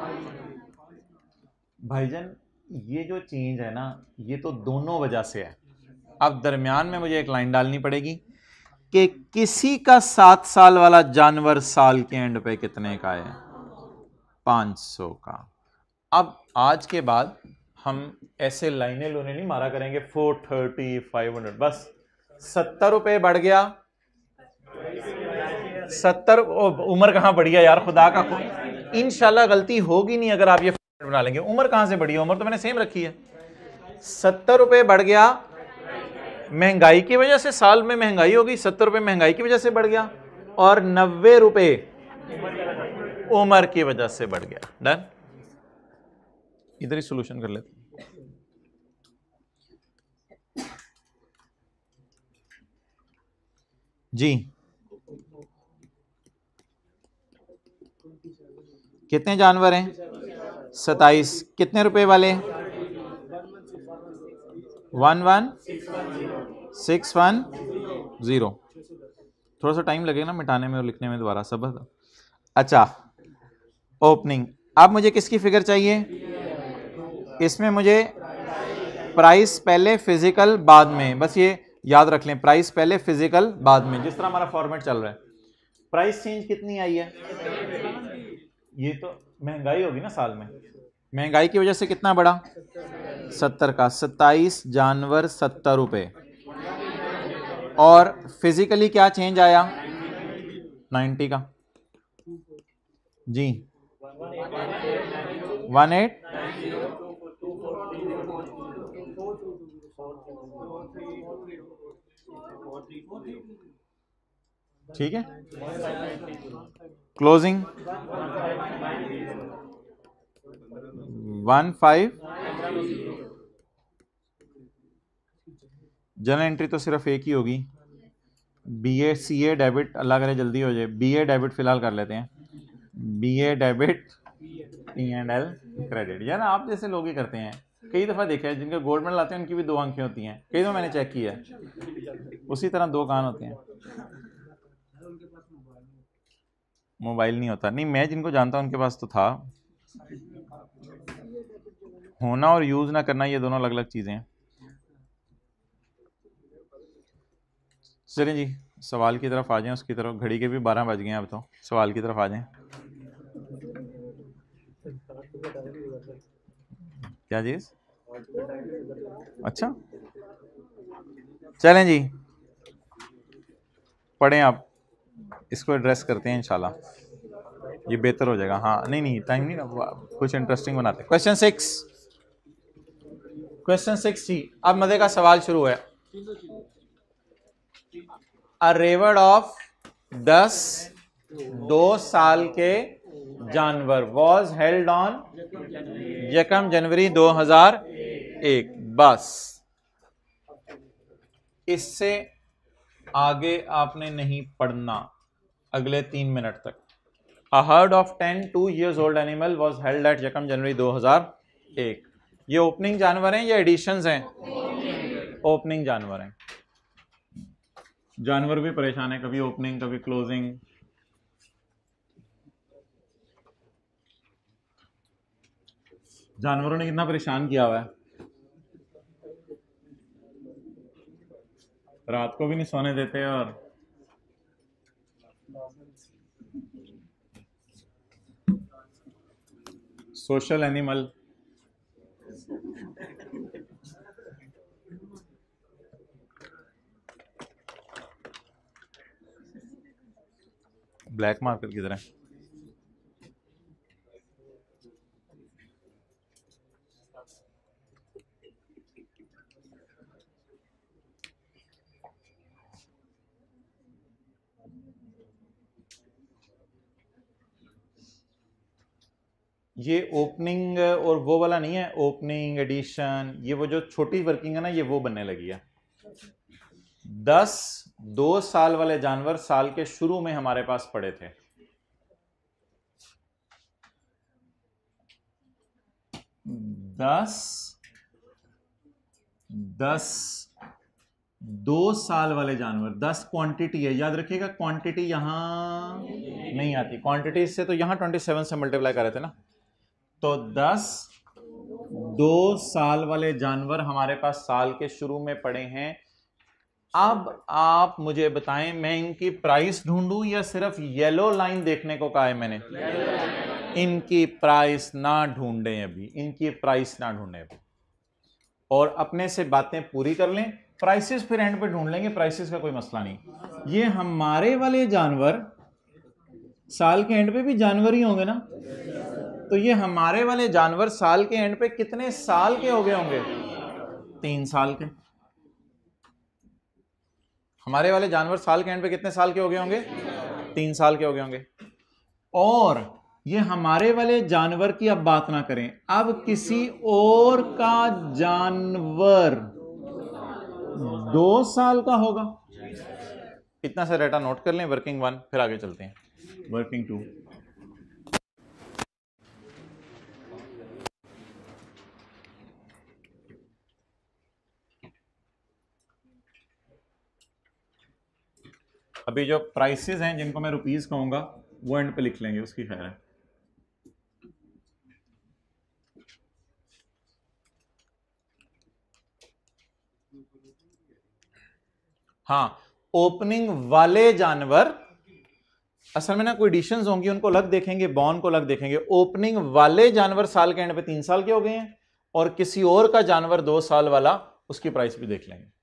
भाईजान ये जो चेंज है ना, ये तो दोनों वजह से है। अब दरमियान में मुझे एक लाइन डालनी पड़ेगी कि किसी का सात साल वाला जानवर साल के एंड पे कितने का है? पाँच सौ का। अब आज के बाद हम ऐसे लाइनें लोने नहीं मारा करेंगे फोर थर्टी, फाइव हंड्रेड, बस सत्तर रुपए बढ़ गया। सत्तर, उम्र कहां बढ़ी है यार, खुदा का। इंशाल्लाह गलती होगी नहीं अगर आप ये बना लेंगे। उम्र कहां से बढ़ी है? उम्र तो मैंने सेम रखी है। सत्तर रुपए बढ़ गया, महंगाई की वजह से साल में महंगाई हो गई, सत्तर रुपए महंगाई की वजह से बढ़ गया और नब्बे रुपए उम्र की वजह से बढ़ गया। डन। इधर ही सॉल्यूशन कर लेते। जी कितने जानवर हैं? सताइस। कितने रुपए वाले? One one six one zero. थोड़ा सा टाइम लगेगा ना मिटाने में और लिखने में दोबारा सब। अच्छा, ओपनिंग। अब मुझे किसकी फिगर चाहिए? इसमें मुझे प्राइस पहले फिजिकल बाद में, बस ये याद रख लें, प्राइस पहले फिजिकल बाद में, जिस तरह हमारा फॉर्मेट चल रहा है। प्राइस चेंज कितनी आई है? ये तो महंगाई होगी ना साल में, महंगाई की वजह से कितना बढ़ा? सत्तर का। सत्ताईस जानवर सत्तर रुपए। और फिजिकली क्या चेंज आया? नब्बे का। जी वन एट ठीक है। Closing one five. Journal entry तो सिर्फ एक ही होगी, बी ए सी ए डेबिट, अल्लाह करे जल्दी हो जाए। बी ए डेबिट फिलहाल कर लेते हैं, B A debit P and L credit. यार आप जैसे लोग ही करते हैं, कई दफ़ा देखा है जिनके गोल्ड मेडल आते हैं उनकी भी दो आंखें होती हैं, कई दफ़ा मैंने चेक किया है, उसी तरह दो कान होते हैं। मोबाइल नहीं होता। नहीं, मैं जिनको जानता हूं उनके पास तो था। होना और यूज ना करना ये दोनों अलग अलग चीजें हैं। चलिए जी सवाल की तरफ आ जाएं, उसकी तरफ। घड़ी के भी बारह बज गए हैं अब, तो सवाल की तरफ आ जाएं। क्या चीज? अच्छा चलें जी, पढ़ें आप, इसको एड्रेस करते हैं इंशाल्लाह, ये बेहतर हो जाएगा। हाँ नहीं नहीं टाइम नहीं ना, कुछ इंटरेस्टिंग बनाते हैं। क्वेश्चन सिक्स, क्वेश्चन सिक्स जी, अब मजे का सवाल शुरू है। अ रेवड़ ऑफ दस दो साल के जानवर वॉज हेल्ड ऑन यकम जनवरी दो हजार एक। बस इससे आगे आपने नहीं पढ़ना अगले तीन मिनट तक। A herd of ten two years old animal was held at यकम जनवरी दो हजार एक। ये ओपनिंग जानवर हैं या एडिशंस हैं? ओपनिंग जानवर हैं। जानवर भी परेशान है, कभी ओपनिंग कभी क्लोजिंग। जानवरों ने कितना परेशान किया हुआ है, रात को भी नहीं सोने देते। और सोशल एनिमल। ब्लैक मार्कर किधर है? ये ओपनिंग और वो वाला नहीं है, ओपनिंग एडिशन, ये वो जो छोटी वर्किंग है ना, ये वो बनने लगी है। दस दो साल वाले जानवर साल के शुरू में हमारे पास पड़े थे। दस दस दो साल वाले जानवर, दस क्वांटिटी है, याद रखिएगा। क्वांटिटी यहां नहीं आती, क्वांटिटी से तो यहां ट्वेंटी सेवन से मल्टीप्लाई कर रहे थे ना। तो दस दो साल वाले जानवर हमारे पास साल के शुरू में पड़े हैं। अब आप मुझे बताएं, मैं इनकी प्राइस ढूंढूं या सिर्फ येलो लाइन देखने को कहा है मैंने? इनकी प्राइस ना ढूंढें अभी, इनकी प्राइस ना ढूंढें अभी, और अपने से बातें पूरी कर लें। प्राइसेस फिर एंड पे ढूंढ लेंगे, प्राइसेस का कोई मसला नहीं। ये हमारे वाले जानवर साल के एंड पे भी जानवर ही होंगे ना, तो ये हमारे वाले जानवर साल के एंड पे कितने साल के हो गए होंगे? तीन साल के। हमारे वाले जानवर साल के एंड पे कितने साल के हो गए होंगे? तीन साल के हो गए होंगे। और ये हमारे वाले जानवर की अब बात ना करें, अब किसी और का जानवर दो साल का होगा। इतना सा डाटा नोट कर लें, वर्किंग वन, फिर आगे चलते हैं वर्किंग टू। अभी जो प्राइसेस हैं जिनको मैं रुपीस कहूंगा वो एंड पे लिख लेंगे, उसकी खैर है। हाँ, ओपनिंग वाले जानवर असल में ना कोई एडिशंस होंगी, उनको अलग देखेंगे, बॉर्न को अलग देखेंगे। ओपनिंग वाले जानवर साल के एंड पे तीन साल के हो गए हैं, और किसी और का जानवर दो साल वाला, उसकी प्राइस भी देख लेंगे।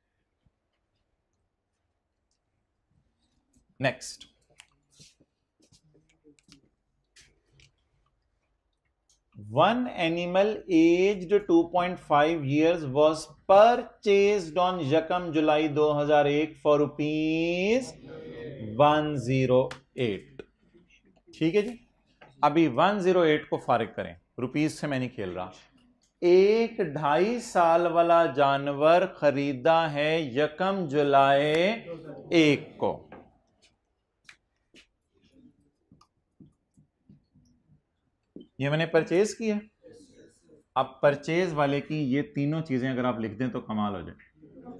Next, one animal aged two point five years was purchased on यकम जुलाई दो हज़ार एक for rupees one oh eight। ठीक है जी, अभी one oh eight को फारिग करें, रुपीस से मैं नहीं खेल रहा। एक ढाई साल वाला जानवर खरीदा है यकम जुलाई एक को, ये मैंने परचेज किया। अब परचेज वाले की ये तीनों चीजें अगर आप लिख दें तो कमाल हो जाए।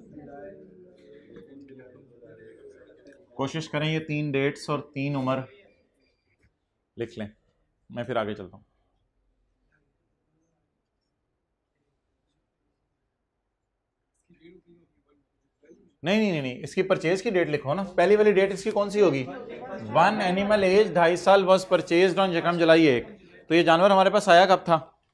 कोशिश करें ये तीन डेट्स और तीन उम्र लिख लें, मैं फिर आगे चलता हूं। नहीं नहीं नहीं नहीं इसकी परचेज की डेट लिखो ना। पहली वाली डेट इसकी कौन सी होगी? वन एनिमल एज ढाई साल वॉज परचेज्ड ऑन यकम जुलाई एक। तो ये जानवर हमारे पास आया कब था?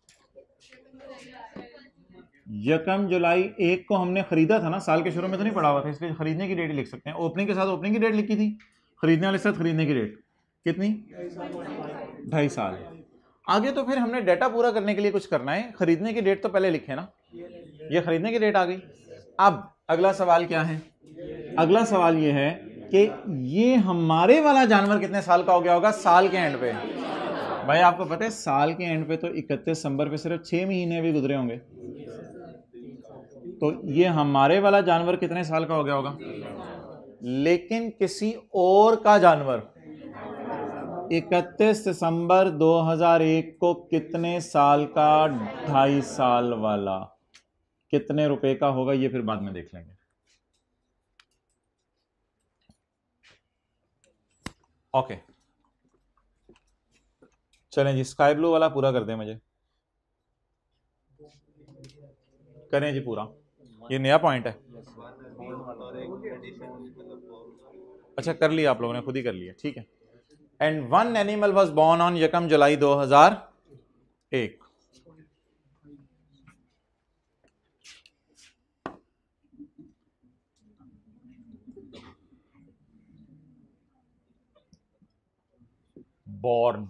यकम जुलाई एक को हमने खरीदा था ना, साल के शुरू में तो नहीं पड़ा हुआ था, इसलिए खरीदने की डेट ही लिख सकते हैं। ओपनिंग के साथ ओपनिंग की डेट लिखी थी, खरीदने वाले साथ खरीदने की डेट कितनी? ढाई साल। आगे तो फिर हमने डेटा पूरा करने के लिए कुछ करना है, खरीदने की डेट तो पहले लिखे ना, ये खरीदने की डेट आ गई। अब अगला सवाल क्या है? अगला सवाल ये है कि ये हमारे वाला जानवर कितने साल का हो गया होगा साल के एंड पे? भाई आपको पता है साल के एंड पे तो इकतीस दिसंबर पे सिर्फ छह महीने भी गुजरे होंगे, तो ये हमारे वाला जानवर कितने साल का हो गया होगा? लेकिन किसी और का जानवर इकतीस दिसंबर दो हज़ार एक को कितने साल का? ढाई साल वाला कितने रुपए का होगा ये फिर बाद में देख लेंगे। ओके चलें जी, स्काई ब्लू वाला पूरा कर दें, मुझे करें जी पूरा, ये नया पॉइंट है। अच्छा कर लिया आप लोगों ने, खुद ही कर लिया, ठीक है। And one animal was born on यकम जुलाई दो हज़ार एक। बॉर्न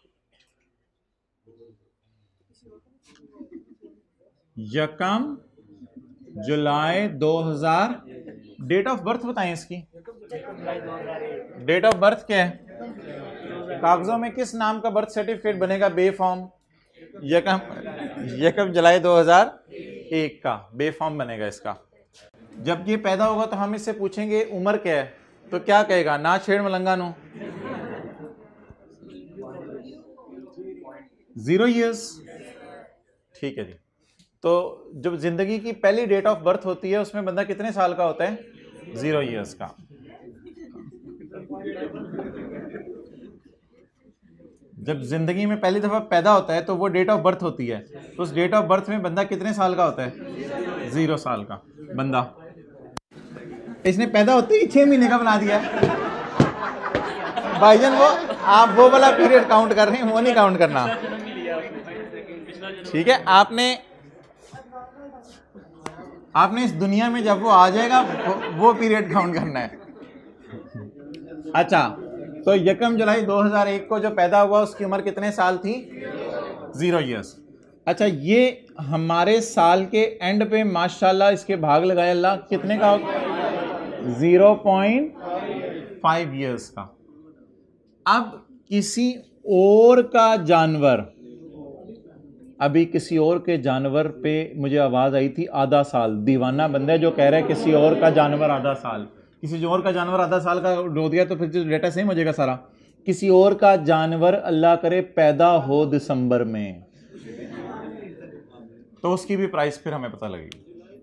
यकम जुलाई दो हज़ार, डेट ऑफ बर्थ बताएं इसकी। डेट ऑफ बर्थ क्या है? कागजों में किस नाम का बर्थ सर्टिफिकेट बनेगा बे फॉर्म? यकम यकम जुलाई दो हज़ार एक का बे फॉर्म बनेगा इसका। जब ये पैदा होगा तो हम इससे पूछेंगे उम्र क्या है, तो क्या कहेगा? ना छेड़ मलंगा नो, जीरो ईयर्स। ठीक है जी, तो जब जिंदगी की पहली डेट ऑफ बर्थ होती है उसमें बंदा कितने साल का होता है? जीरो ईयर्स का। जब जिंदगी में पहली दफा पैदा होता है तो वो डेट ऑफ बर्थ होती है, तो उस डेट ऑफ बर्थ में बंदा कितने साल का होता है? जीरो साल का बंदा। इसने पैदा होते ही छह महीने का बना दिया भाईजान। वो आप वो वाला पीरियड काउंट कर रहे हैं, वो नहीं काउंट करना, ठीक है। आपने आपने इस दुनिया में जब वो आ जाएगा वो, वो पीरियड काउंट करना है। अच्छा, तो यकम जुलाई दो हज़ार एक को जो पैदा हुआ उसकी उम्र कितने साल थी? Zero years. अच्छा, ये हमारे साल के एंड पे माशाल्लाह इसके भाग लगाए अल्लाह कितने का होगा? जीरो पॉइंट फाइव ईयर्स का। अब किसी और का जानवर, अभी किसी और के जानवर पे मुझे आवाज आई थी आधा साल, दीवाना बंदा है जो कह रहा है किसी और का जानवर आधा साल, किसी और का जानवर आधा साल का रो दिया तो फिर जो डेटा सेम हो जाएगा सारा। किसी और का जानवर अल्लाह करे पैदा हो दिसंबर में, तो उसकी भी प्राइस फिर हमें पता लगेगी।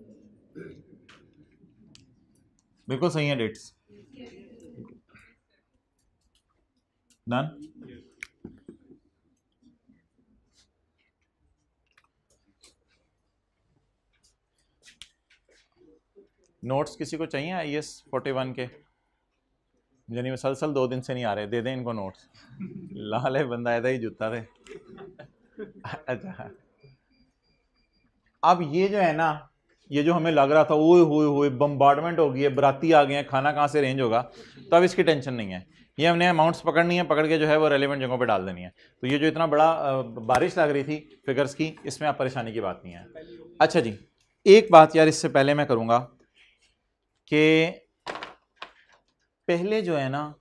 बिल्कुल सही है डेट्स। डन। नोट्स किसी को चाहिए आई एस फोर्टी वन के? यानी मसलसल दो दिन से नहीं आ रहे, दे दें इनको नोट्स। लाल है बंदा ऐसा ही जुता थे। अच्छा, अब ये जो है ना, ये जो हमें लग रहा था ओए होए होए बम्बार्डमेंट हो गई है, बराती आ गए हैं, खाना कहाँ से रेंज होगा, तो अब इसकी टेंशन नहीं है। ये हमने अमाउंट्स पकड़नी है, पकड़ के जो है वो रेलेवेंट जगहों पे डाल देनी है। तो ये जो इतना बड़ा बारिश लग रही थी फिगर्स की, इसमें आप परेशानी की बात नहीं है। अच्छा जी, एक बात यार इससे पहले मैं करूँगा कि पहले जो है ना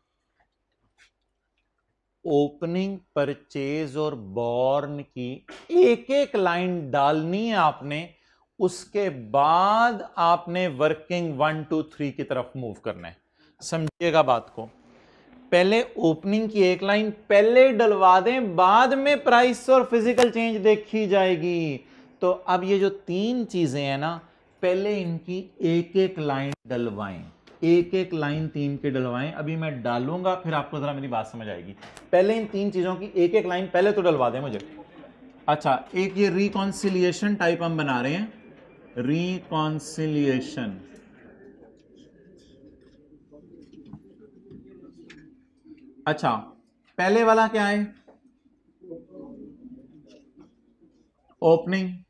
ओपनिंग, परचेज और बॉर्न की एक एक लाइन डालनी है आपने, उसके बाद आपने वर्किंग वन टू थ्री की तरफ मूव करना है। समझिएगा बात को, पहले ओपनिंग की एक लाइन पहले डलवा दें, बाद में प्राइस और फिजिकल चेंज देखी जाएगी। तो अब ये जो तीन चीजें हैं ना, पहले इनकी एक एक लाइन डलवाएं, एक एक लाइन तीन के डलवाएं। अभी मैं डालूंगा फिर आपको जरा मेरी बात समझ आएगी। पहले इन तीन चीजों की एक एक लाइन पहले तो डलवा दें मुझे। अच्छा, एक ये रिकॉन्सिलिएशन टाइप हम बना रहे हैं, रिकॉन्सिलिएशन। अच्छा, पहले वाला क्या है? ओपनिंग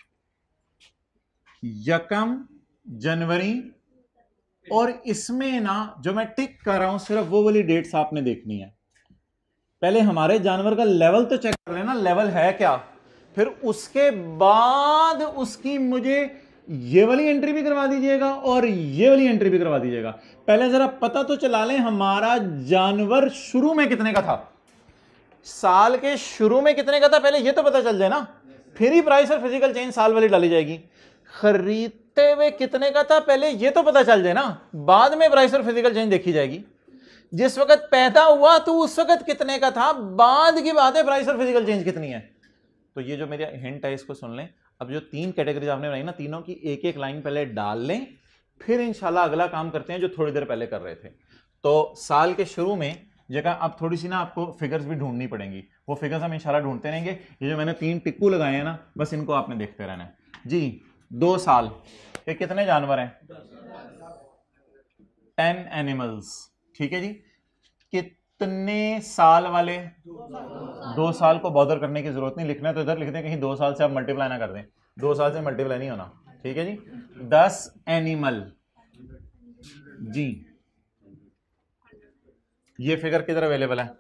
यकम जनवरी, और इसमें ना जो मैं टिक कर रहा हूं सिर्फ वो वाली डेट्स आपने देखनी है। पहले हमारे जानवर का लेवल तो चेक कर लेना, लेवल है क्या, फिर उसके बाद उसकी मुझे ये वाली एंट्री भी करवा दीजिएगा और ये वाली एंट्री भी करवा दीजिएगा। पहले जरा पता तो चला लें हमारा जानवर शुरू में कितने का था, साल के शुरू में कितने का था, पहले ये तो पता चल जाए ना, फिर ही प्राइस और फिजिकल चेंज साल वाली डाली जाएगी। खरीदते हुए कितने का था, पहले ये तो पता चल जाए ना, बाद में प्राइस और फिजिकल चेंज देखी जाएगी। जिस वक्त पैदा हुआ तो उस वक्त कितने का था, बाद की बात है प्राइस और फिजिकल चेंज कितनी है। तो ये जो मेरी हिंट है इसको सुन लें। अब जो तीन कैटेगरीज आपने बनाई ना, तीनों की एक एक लाइन पहले डाल लें, फिर इंशाल्लाह अगला काम करते हैं जो थोड़ी देर पहले कर रहे थे। तो साल के शुरू में जगह अब थोड़ी सी ना आपको फिगर्स भी ढूंढनी पड़ेंगी, वो फिगर्स हम इंशाल्लाह ढूंढते रहेंगे। ये जो मैंने तीन टिक्कू लगाए हैं ना, बस इनको आपने देखते रहना है जी। दो साल ये कितने जानवर हैं? टेन एनिमल्स, ठीक है जी। कितने साल वाले? दो साल को बॉदर करने की जरूरत नहीं, लिखना तो इधर लिख दें, कहीं दो साल से आप मल्टीप्लाई ना कर दें, दो साल से मल्टीप्लाई नहीं होना, ठीक है जी। दस एनिमल जी। ये फिगर किधर अवेलेबल है?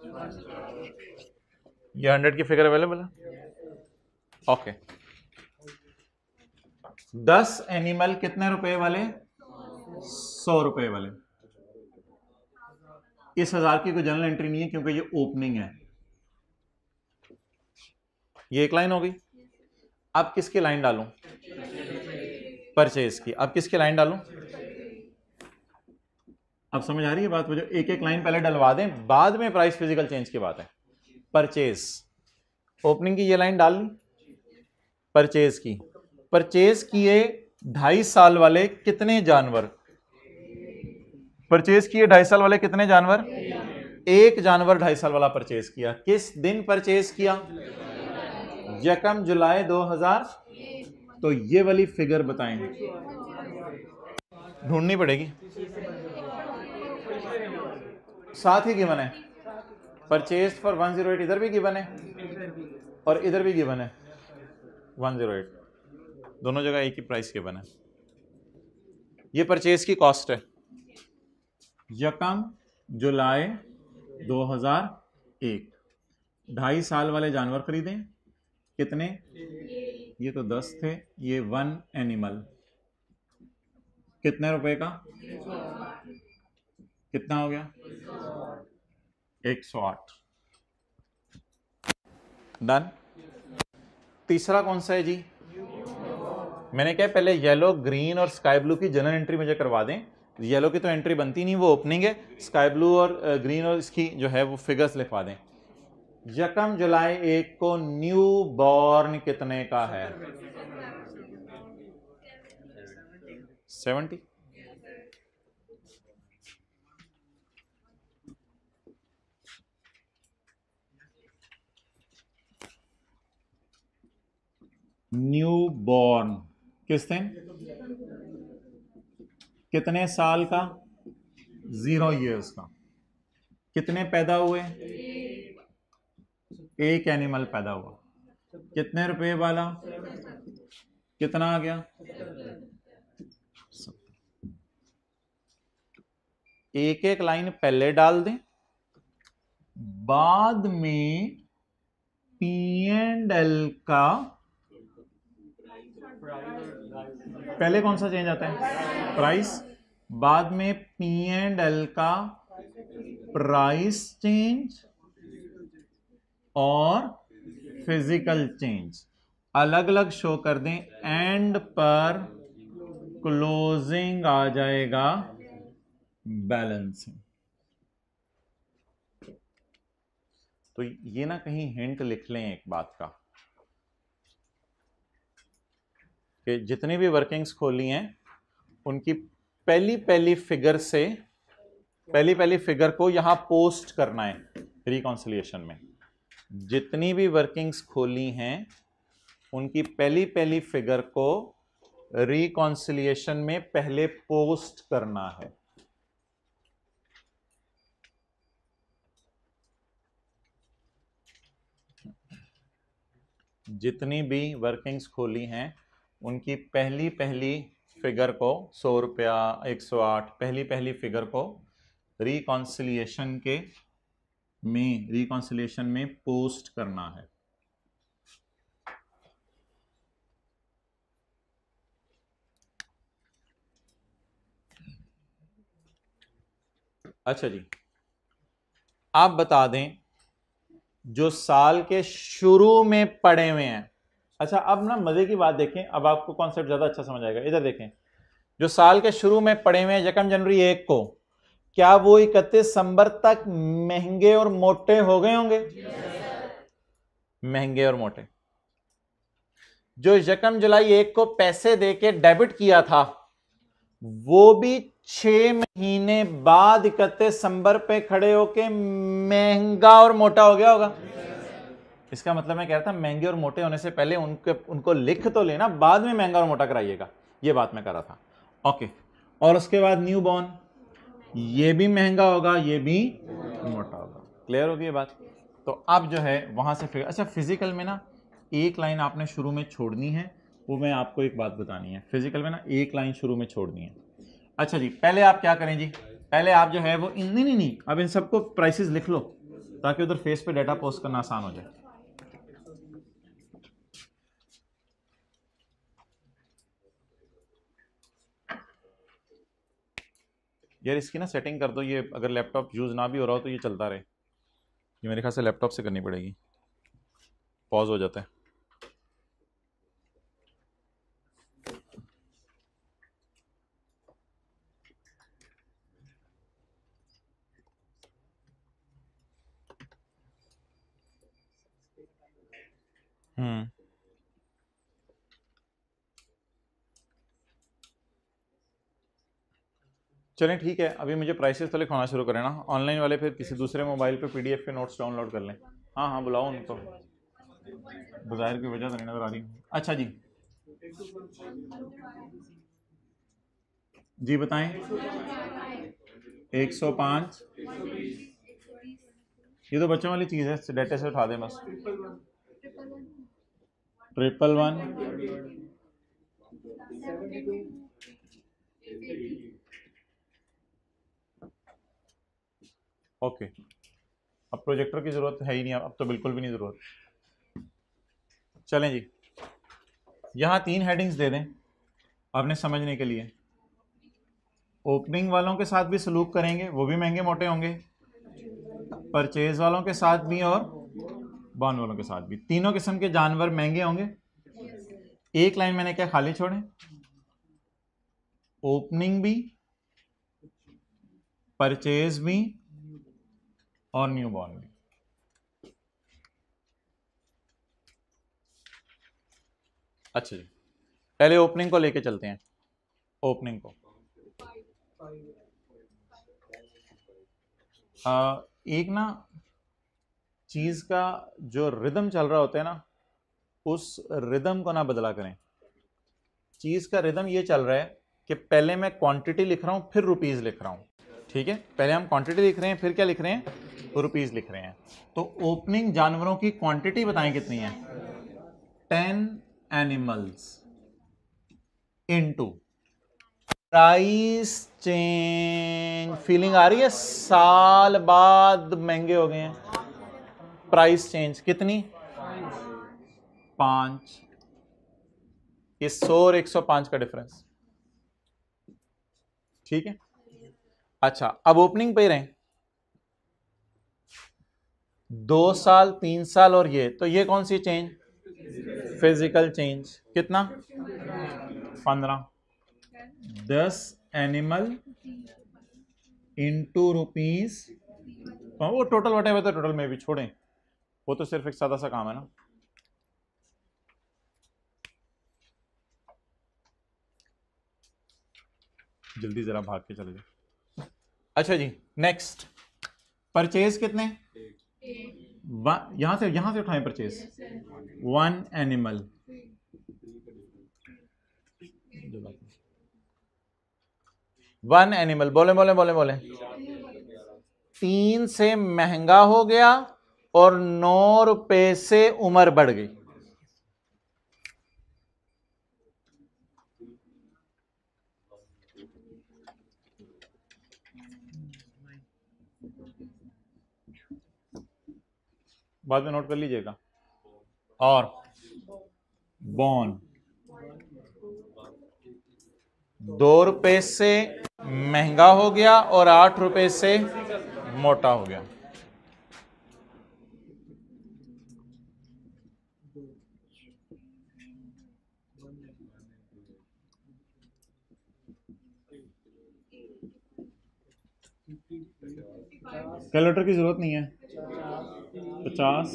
ये हंड्रेड की फिगर अवेलेबल है, ओके। दस एनिमल कितने रुपए वाले? सौ रुपए वाले। इस हजार की कोई जनरल एंट्री नहीं है क्योंकि ये ओपनिंग है। ये एक लाइन हो गई। अब किसकी लाइन डालूं? परचेज की। अब किसकी लाइन डालूं? अब समझ आ रही है बात? मुझे एक एक लाइन पहले डलवा दें, बाद में प्राइस फिजिकल चेंज की बात है। परचेज, ओपनिंग की ये लाइन डाल ली, परचेज की। परचेज किए ढाई साल वाले कितने जानवर? परचेज किए ढाई साल वाले कितने जानवर? एक जानवर ढाई साल वाला परचेज किया। किस दिन परचेज किया? यकम जुलाई दो हजार। तो ये वाली फिगर बताएं, ढूंढनी पड़ेगी, साथ ही गिवन है। Purchase for one zero eight इधर भी गिवन है और इधर भी गिवन है वन जीरो एट, दोनों जगह एक ही प्राइस गिवन है। ये परचेज की कॉस्ट है, यकम जुलाई दो हजार एक। ढाई साल वाले जानवर खरीदें, कितने? ये तो दस थे, ये वन एनिमल कितने रुपए का? कितना हो गया? एक सौ आठ। डन। तीसरा कौन सा है जी? मैंने कहा पहले येलो, ग्रीन और स्काई ब्लू की जनरल एंट्री मुझे करवा दें। येलो की तो एंट्री बनती नहीं, वो ओपनिंग है। स्काई ब्लू और ग्रीन और इसकी जो है वो फिगर्स लिखवा दें। यकम जुलाई एक को न्यू बॉर्न कितने का है? सेवेंटी। न्यू बॉर्न किस दिन? कितने साल का? जीरो इयर्स का। कितने पैदा हुए? एक एनिमल पैदा हुआ। कितने रुपए वाला? कितना आ गया? एक एक लाइन पहले डाल दें, बाद में पी एंड एल का पहले कौन सा चेंज आता है? प्राइस। बाद में पी एंड एल का प्राइस चेंज और फिजिकल चेंज अलग अलग शो कर दें। एंड पर क्लोजिंग आ जाएगा बैलेंसिंग। तो ये ना कहीं हिंट लिख लें एक बात का कि जितनी भी वर्किंग्स खोली हैं उनकी पहली पहली फिगर से पहली पहली फिगर को यहां पोस्ट करना है रिकॉन्सिलिएशन में। जितनी भी वर्किंग्स खोली हैं उनकी पहली पहली फिगर को रिकॉन्सिलिएशन में पहले पोस्ट करना है। जितनी भी वर्किंग्स खोली हैं उनकी पहली पहली फिगर को सौ रुपया, एक सौ आठ, पहली पहली फिगर को रिकॉन्सिलिएशन के में रिकॉन्सिलिएशन में पोस्ट करना है। अच्छा जी, आप बता दें जो साल के शुरू में पड़े हुए हैं। अच्छा, अब ना मजे की बात देखें, अब आपको कॉन्सेप्ट ज्यादा अच्छा समझ आएगा। इधर देखें, जो साल के शुरू में पड़े हुए हैं यकम जनवरी एक को, क्या वो इकतीस दिसंबर तक महंगे और मोटे हो गए होंगे? महंगे और मोटे। जो यकम जुलाई एक को पैसे देके डेबिट किया था वो भी छह महीने बाद इकतीस दिसंबर पे खड़े होके महंगा और मोटा हो गया होगा। इसका मतलब मैं कह रहा था महंगे और मोटे होने से पहले उनके उनको लिख तो लेना, बाद में महंगा और मोटा कराइएगा, ये बात मैं कर रहा था। ओके, और उसके बाद न्यू बॉर्न, ये भी महंगा होगा, ये भी मोटा होगा। क्लियर होगी ये बात? तो अब जो है वहां से फिर अच्छा, फिजिकल में ना एक लाइन आपने शुरू में छोड़नी है, वो मैं आपको एक बात बतानी है। फिजिकल में ना एक लाइन शुरू में छोड़नी है। अच्छा जी, पहले आप क्या करें जी, पहले आप जो है वो इन नहीं नहीं नहीं अब इन सबको प्राइसेस लिख लो ताकि उधर फेस पे डाटा पोस्ट करना आसान हो जाए। यार इसकी ना सेटिंग कर दो, ये अगर लैपटॉप यूज ना भी हो रहा हो तो ये चलता रहे। ये मेरे ख्याल से लैपटॉप से करनी पड़ेगी, पॉज हो जाता है। हम्म चलें ठीक है, अभी मुझे प्राइसेस तो लिखवाना शुरू करें ना। ऑनलाइन वाले फिर किसी दूसरे मोबाइल पे पीडीएफ के नोट्स डाउनलोड कर लें। हाँ हाँ बुलाओ उनको, बाजार की वजह तो नहीं नजर आ रही। अच्छा जी जी बताएं। एक सौ पाँच, ये तो बच्चों वाली चीज़ है, डेटे से उठा दें बस। Triple one, okay. अब प्रोजेक्टर की ज़रूरत है ही नहीं, अब तो बिल्कुल भी नहीं ज़रूरत। चलें जी, यहाँ तीन हेडिंग्स दे दें आपने समझने के लिए। ओपनिंग वालों के साथ भी सलूक करेंगे, वो भी महंगे मोटे होंगे, परचेज वालों के साथ भी और बॉन्ड वालों के साथ भी। तीनों किस्म के जानवर महंगे होंगे। एक लाइन मैंने क्या खाली छोड़े, ओपनिंग भी, परचेज भी और न्यू बॉर्न भी। अच्छा जी, पहले ओपनिंग को लेके चलते हैं। ओपनिंग को आ, एक ना चीज का जो रिदम चल रहा होता है ना, उस रिदम को ना बदला करें। चीज का रिदम ये चल रहा है कि पहले मैं क्वांटिटी लिख रहा हूं फिर रुपीस लिख रहा हूं, ठीक है। पहले हम क्वांटिटी लिख रहे हैं फिर क्या लिख रहे हैं, रुपीस लिख रहे हैं। तो ओपनिंग जानवरों की क्वांटिटी बताएं कितनी है, ten animals into price change. Feeling आ रही है, साल बाद महंगे हो गए हैं। प्राइस चेंज कितनी, पांच। ये सौ और एक सौ पांच का डिफरेंस, ठीक है। अच्छा, अब ओपनिंग पे रहे, दो साल तीन साल और ये, तो ये कौन सी चेंज, फिजिकल चेंज। कितना, पंद्रह। दस एनिमल इंटू रुपीज, वो टोटल वटेवर तो टोटल में भी छोड़ें, वो तो सिर्फ एक सादा सा काम है ना। जल्दी जरा भाग के चले जाओ। अच्छा जी, नेक्स्ट परचेज कितने, यहां से यहां से उठाएं purchase, one animal. One animal, बोले बोले बोले बोले तीन से महंगा हो गया और नौ रुपए से उम्र बढ़ गई। बाद में नोट कर लीजिएगा। और बॉन दो रुपए से महंगा हो गया और आठ रुपए से मोटा हो गया। कैलकुलेटर की जरूरत नहीं है। पचास,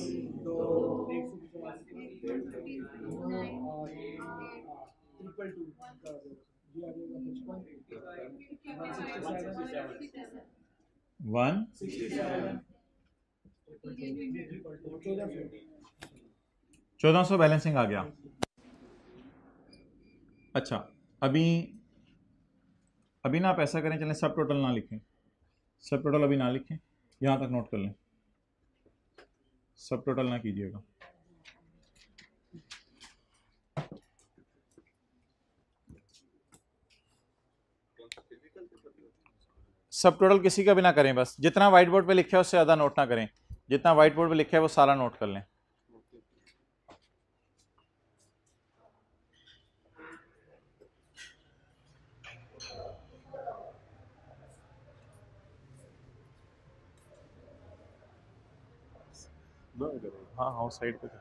वन, चौदह सौ बैलेंसिंग आ गया। अच्छा, अभी अभी ना आप ऐसा करें, चलें सब टोटल ना लिखें, सब टोटल अभी ना लिखें, यहां तक नोट कर लें, सब टोटल ना कीजिएगा। सब टोटल किसी का भी ना करें, बस जितना व्हाइट बोर्ड पे लिखा है उससे ज़्यादा नोट ना करें, जितना व्हाइट बोर्ड पे लिखा है वो सारा नोट कर लें। हाँ हाँ साइड पे।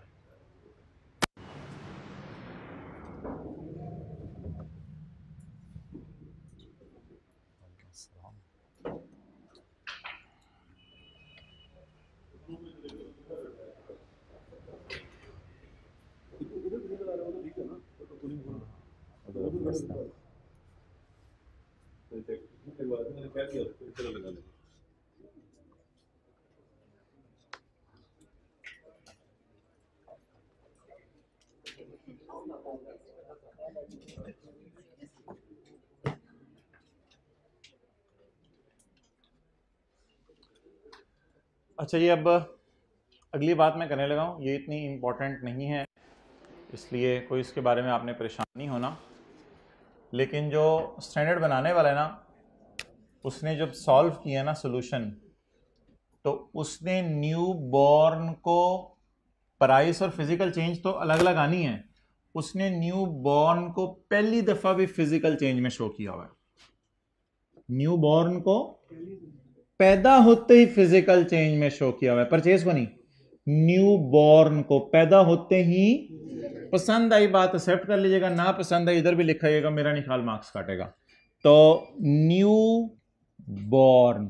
अच्छा ये अब अगली बात मैं करने लगा हूँ, ये इतनी इम्पोर्टेंट नहीं है इसलिए कोई इसके बारे में आपने परेशान नहीं होना, लेकिन जो स्टैंडर्ड बनाने वाला है ना, उसने जब सॉल्व किया ना सोल्यूशन, तो उसने न्यू बॉर्न को प्राइस और फिजिकल चेंज तो अलग अलग आनी है, उसने न्यू बॉर्न को पहली दफा भी फिजिकल चेंज में शो किया हुआ है। न्यू बॉर्न को पैदा होते ही फिजिकल चेंज में शो किया हुआ है, परचेज को नहीं। न्यू बॉर्न को पैदा होते ही, पसंद आई बात एक्सेप्ट कर लीजिएगा, ना पसंद आई इधर भी लिखाइएगा, मेरा नहीं ख्याल मार्क्स काटेगा। तो न्यू बॉर्न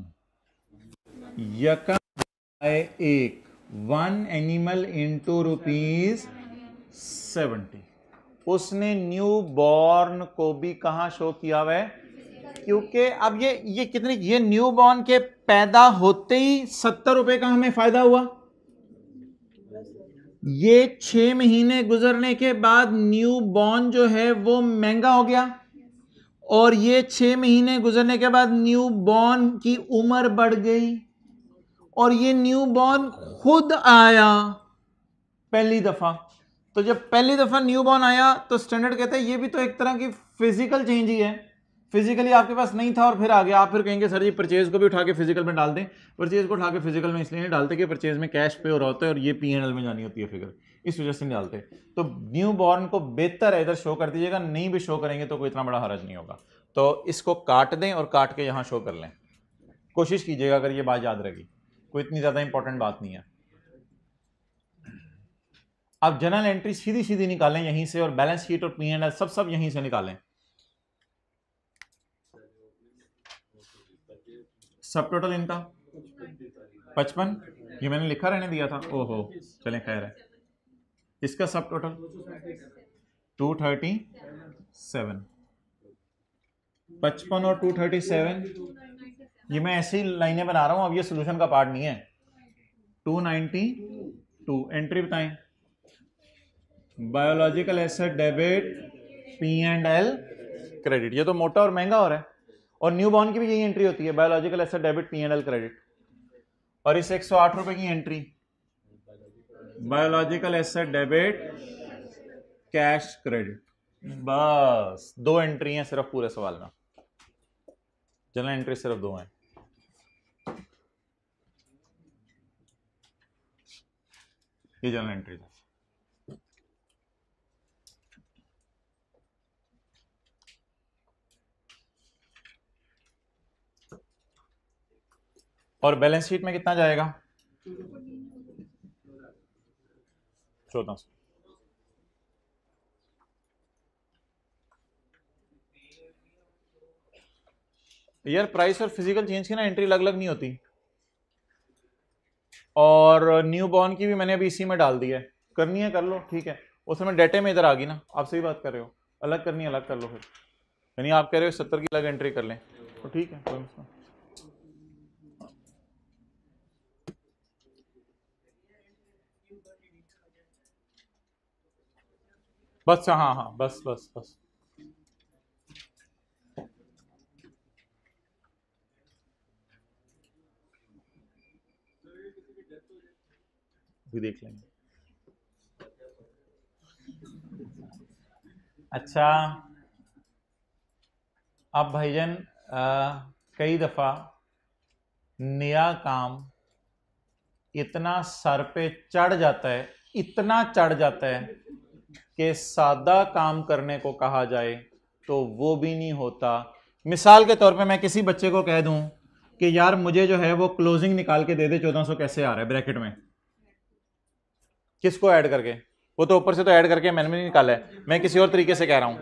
यकम एक one animal into rupees seventy, उसने न्यू बॉर्न को भी कहां शो किया हुआ है, क्योंकि अब ये ये कितनी, ये न्यू बॉर्न के पैदा होते ही सत्तर रुपए का हमें फायदा हुआ। ये छह महीने गुजरने के बाद न्यू बॉर्न जो है वो महंगा हो गया, और ये छह महीने गुजरने के बाद न्यू बॉर्न की उम्र बढ़ गई, और ये न्यू बॉर्न खुद आया पहली दफा। तो जब पहली दफा न्यू बॉर्न आया तो स्टैंडर्ड कहता है ये भी तो एक तरह की फिजिकल चेंज ही है, फिजिकली आपके पास नहीं था और फिर आ गया। आप फिर कहेंगे सर जी परचेज को भी उठा के फिजिकल में डाल दें, परचेज को उठा के फिजिकल में इसलिए नहीं डालते कि परचेज में कैश पे हो रहा होता है और ये पी एंड एल में जानी होती है फिगर, इस वजह से नहीं डालते। तो न्यू बॉर्न को बेहतर है इधर शो कर दीजिएगा, नहीं भी शो करेंगे तो कोई इतना बड़ा हरज नहीं होगा। तो इसको काट दें और काट के यहां शो कर लें, कोशिश कीजिएगा अगर ये बात याद रहेगी, कोई इतनी ज्यादा इंपॉर्टेंट बात नहीं है। आप जनरल एंट्री सीधी सीधी निकालें यहीं से, और बैलेंस शीट और पी एंड एल सब सब यहीं से निकालें। सब टोटल इनका पचपन, ये मैंने लिखा रहने दिया था, ओहो चलें खैर है। इसका सब टोटल टू थर्टी सेवन, पचपन और टू थर्टी सेवन, ये मैं ऐसी लाइनें बना रहा हूं, अब ये सोल्यूशन का पार्ट नहीं है। टू नाइंटी टू, एंट्री बताएं। Biological asset debit, P and L credit, ये तो मोटा और महंगा हो रहा है, और न्यू बॉर्न की भी यही एंट्री होती है, biological asset debit P and L credit. और इस एक सौ आठ रुपए की entry biological asset debit cash credit, बस दो एंट्री हैं सिर्फ पूरे सवाल में, जनरल एंट्री सिर्फ दो हैं। ये जनरल एंट्री है। और बैलेंस शीट में कितना जाएगा, चौदह सौ। यार प्राइस और फिजिकल चेंज की ना एंट्री अलग अलग नहीं होती, और न्यू बॉर्न की भी मैंने अभी इसी में डाल दी है, करनी है कर लो, ठीक है। उसमें डेटे में इधर आ गई ना, आप सही बात कर रहे हो, अलग करनी है अलग कर लो फिर, यानी आप कह रहे हो सत्तर की अलग एंट्री कर लें तो ठीक है, कोई मसला। बस हाँ हाँ बस बस बस भी देख लेंगे। अच्छा अब भाईजान कई दफा नया काम इतना सर पे चढ़ जाता है, इतना चढ़ जाता है कि सादा काम करने को कहा जाए तो वो भी नहीं होता। मिसाल के तौर पे मैं किसी बच्चे को कह दूं कि यार मुझे जो है वो क्लोजिंग निकाल के दे दे, चौदह सौ कैसे आ रहा है ब्रैकेट में, किसको ऐड करके, वो तो ऊपर से तो ऐड करके मैंने भी नहीं निकाला है, मैं किसी और तरीके से कह रहा हूं।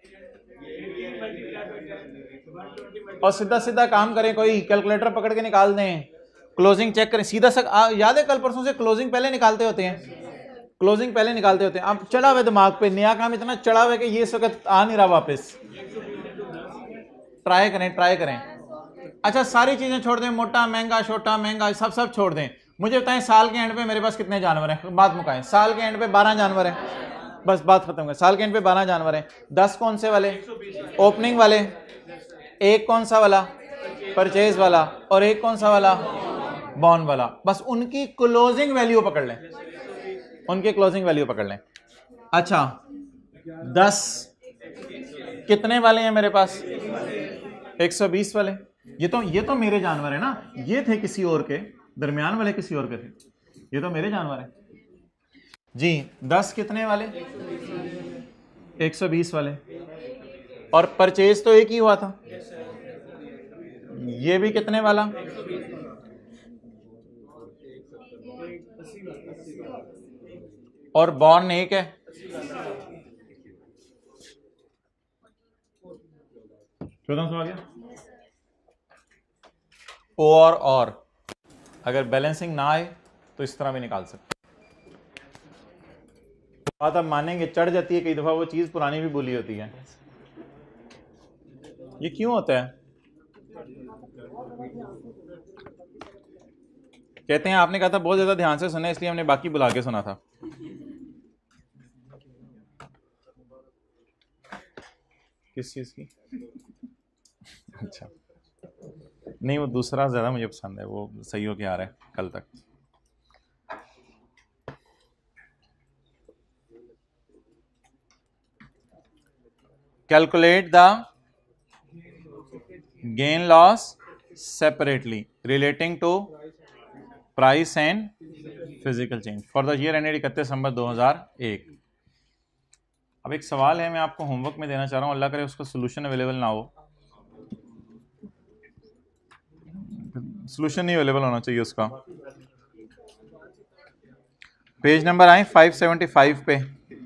और सीधा सीधा काम करें, कोई कैलकुलेटर पकड़ के निकाल दें, क्लोजिंग चेक करें सीधा सा। याद है कल परसों से क्लोजिंग पहले निकालते होते हैं, क्लोजिंग पहले निकालते होते हैं। अब चढ़ा हुआ दिमाग पे, नया काम इतना चढ़ा हुआ है कि ये इस वक्त आ नहीं रहा वापस। ट्राई करें ट्राई करें। अच्छा सारी चीजें छोड़ दें, मोटा महंगा छोटा महंगा सब सब छोड़ दें। मुझे बताएं साल के एंड पे मेरे पास कितने जानवर हैं, बात मुकाएं। साल के एंड पे बारह जानवर हैं, बस बात खत्म करें। साल के एंड पे बारह जानवर हैं, दस कौन से वाले, ओपनिंग वाले, एक कौन सा वाला, परचेज वाला, और एक कौन सा वाला, बॉन्ड वाला। बस उनकी क्लोजिंग वैल्यू पकड़ लें, उनके क्लोजिंग वैल्यू पकड़ लें। अच्छा दस कितने वाले हैं मेरे पास, एक सौ बीस वाले। ये तो ये तो मेरे जानवर है ना, ये थे किसी और के, दरमियान वाले किसी और के थे, ये तो मेरे जानवर है जी। दस कितने वाले, एक सौ बीस वाले, और परचेज तो एक ही हुआ था, ये भी कितने वाला? और बॉर्न एक है, चौदह सौ आ गया। ओ और और अगर बैलेंसिंग ना आए तो इस तरह भी निकाल सकते। बात आप मानेंगे चढ़ जाती है कई दफा, वो चीज पुरानी भी बोली होती है। ये क्यों होता है? कहते हैं आपने कहा था बहुत ज्यादा ध्यान से सुना, इसलिए हमने बाकी बुला के सुना था। किस चीज की? अच्छा, नहीं वो दूसरा ज्यादा मुझे पसंद है, वो सही हो के आ रहा है कल तक। Calculate the gain loss separately relating to price and physical change for the year ended इकतीस दिसंबर दो हज़ार एक। अब एक सवाल है, मैं आपको होमवर्क में देना चाह रहा हूं, अल्लाह करे उसका सोल्यूशन अवेलेबल ना हो। सोल्यूशन नहीं अवेलेबल होना चाहिए उसका। पेज नंबर आए पाँच सौ पचहत्तर पे,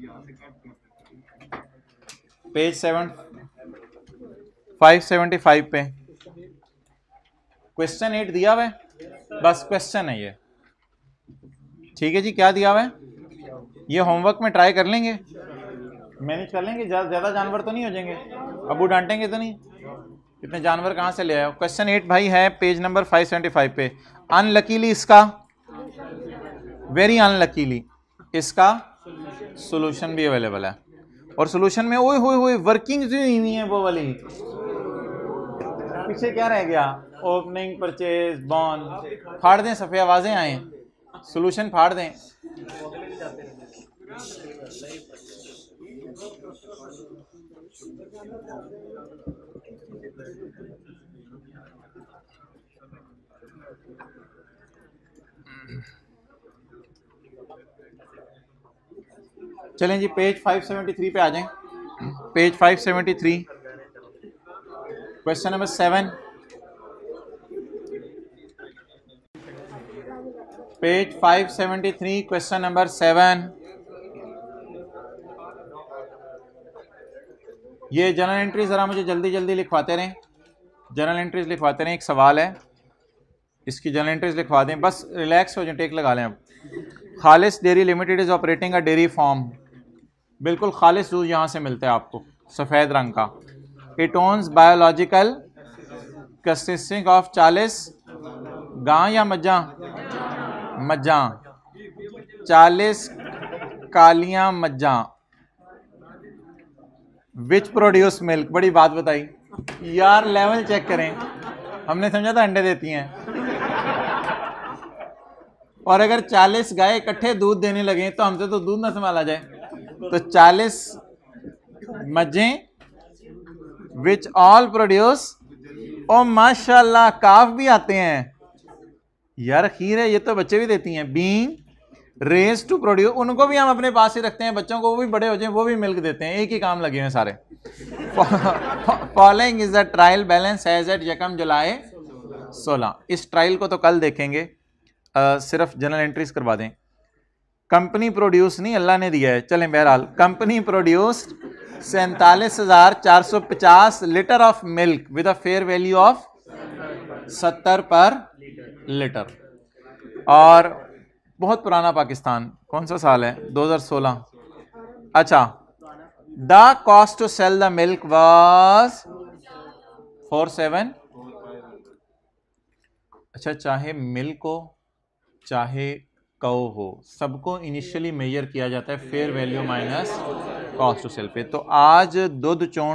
पेज सेवन पाँच सौ पचहत्तर पे क्वेश्चन एट दिया हुआ है, बस क्वेश्चन है ये। ठीक है जी, क्या दिया हुआ है? ये होमवर्क में ट्राई कर लेंगे, मैनेज कर लेंगे, ज्यादा जानवर तो नहीं हो जाएंगे, अबू डांटेंगे तो नहीं, इतने जानवर कहां से ले आए हो। क्वेश्चन एट भाई है पेज नंबर पाँच सौ पचहत्तर पे। अनलकीली इसका, वेरी अनलकीली इसका सॉल्यूशन भी अवेलेबल है, और सॉल्यूशन में ओए होए होए वर्किंग जो हुई है वो वाली। पीछे क्या रह गया? ओपनिंग, परचेज, बॉन्ड। फाड़ दें, सफे आवाजें आए, सॉल्यूशन फाड़ दें। चलें जी पेज पाँच सौ तिहत्तर पे आ जाएं, पेज पाँच सौ तिहत्तर क्वेश्चन नंबर सेवन, पेज पाँच सौ तिहत्तर क्वेश्चन नंबर सेवन। ये जर्नल एंट्री जरा मुझे जल्दी जल्दी लिखवाते रहें, जर्नल एंट्रीज लिखवाते रहें। एक सवाल है, इसकी जर्नल एंट्रीज लिखवा दें, बस रिलैक्स हो जाए, टेक लगा लें। अब Khalis dairy limited is operating a dairy farm, बिल्कुल खालिस दूध यहाँ से मिलता है आपको, सफ़ेद रंग का। It owns biological consisting of चालीस गां या मज्जा, मज्जा, चालीस कालियां मज्जा, विच प्रोड्यूस मिल्क। बड़ी बात बताई यार, लेवल चेक करें, हमने समझा था अंडे देती हैं, और अगर चालीस गाय इकट्ठे दूध देने लगे तो हमसे तो दूध ना संभाला जाए। तो चालीस मज्जें विच ऑल प्रोड्यूस, ओ माशाल्लाह काफ भी आते हैं यार, खीर है, ये तो बच्चे भी देती हैं। बीइंग रेज टू प्रोड्यूस, उनको भी हम अपने पास ही रखते हैं, बच्चों को वो भी बड़े हो जाए वो भी मिल्क देते हैं, एक ही काम लगे हुए सारे। Following is the trial balance as at यकम जुलाई सोलह। इस ट्रायल को तो कल देखेंगे, आ, सिर्फ जनरल एंट्रीज करवा दें। कंपनी प्रोड्यूस नहीं, अल्लाह ने दिया है। चलें बहरहाल, कंपनी प्रोड्यूस्ड सैंतालीस हजार चार सौ पचास litre of milk with a fair value of सत्तर पर लीटर। और बहुत पुराना पाकिस्तान, कौन सा साल है? दो हज़ार सोलह। अच्छा, the cost to sell the milk was four seven. अच्छा, चाहे मिल्क हो चाहे कौ हो, सबको इनिशियली मेजर किया जाता है fair value minus cost to sell पे। तो आज दूध चोण,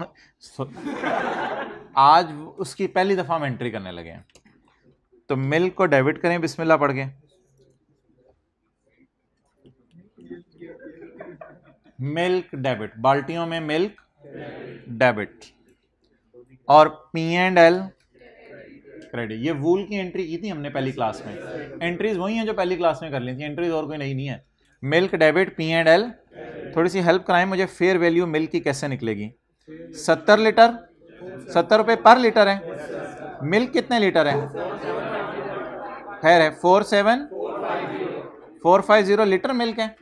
आज उसकी पहली दफा हम एंट्री करने लगे हैं। तो मिल्क को डेबिट करें, बिस्मिल्लाह पढ़ के। मिल्क डेबिट, बाल्टियों में मिल्क डेबिट, और पी एंड एल क्रेडिट। ये वूल की एंट्री की थी हमने पहली क्लास में, एंट्रीज वही हैं जो पहली क्लास में कर ली थी, एंट्रीज और कोई नई नहीं है। Milk debit, P and L. थोड़ी सी हेल्प कराएं मुझे, फेयर वैल्यू मिल्क की कैसे निकलेगी? सत्तर लीटर, सत्तर रुपए पर लीटर है, मिल्क कितने लीटर है? खैर है four seven four five zero litre milk है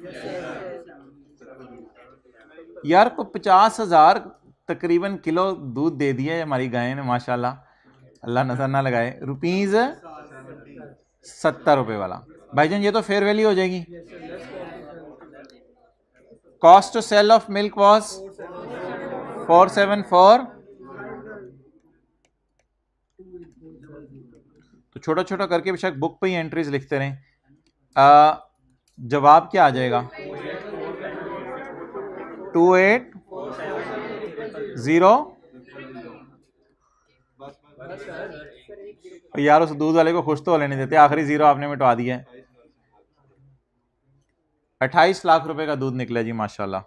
यार। को पचास हजार तकरीबन किलो दूध दे दिया है हमारी गाय ने माशाल्लाह, अल्लाह नजर ना लगाए। रुपीज सत्तर रुपए वाला भाईजान, ये तो फेयर वैल्यू हो जाएगी। Cost to sell of milk was four seven four. तो छोटा छोटा करके बेशक बुक पे ही एंट्रीज लिखते रहें। आ, जवाब क्या आ जाएगा? Two eight zero. यार उस दूध वाले को खुश तो लेने देते, आखिरी जीरो आपने मिटवा दिया है। अट्ठाईस लाख रुपए का दूध निकला जी माशाल्लाह।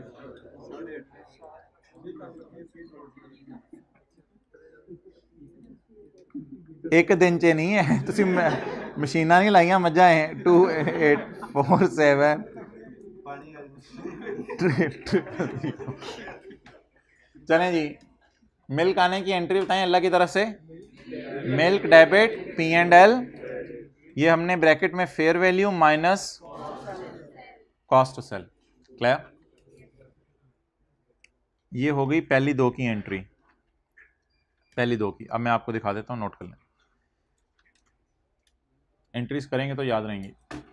एक दिन चे नहीं है, तुसी मशीना नहीं लाइया मजा है। टू एट फोर सेवन चलें जी, मिल्क आने की एंट्री बताएं अल्लाह की तरफ से। Milk debit P and L, ये हमने ब्रैकेट में fair value minus cost to sell. Clear? ये हो गई पहली दो की एंट्री, पहली दो की। अब मैं आपको दिखा देता हूं, नोट कर लें। एंट्रीज करेंगे तो याद रहेंगी।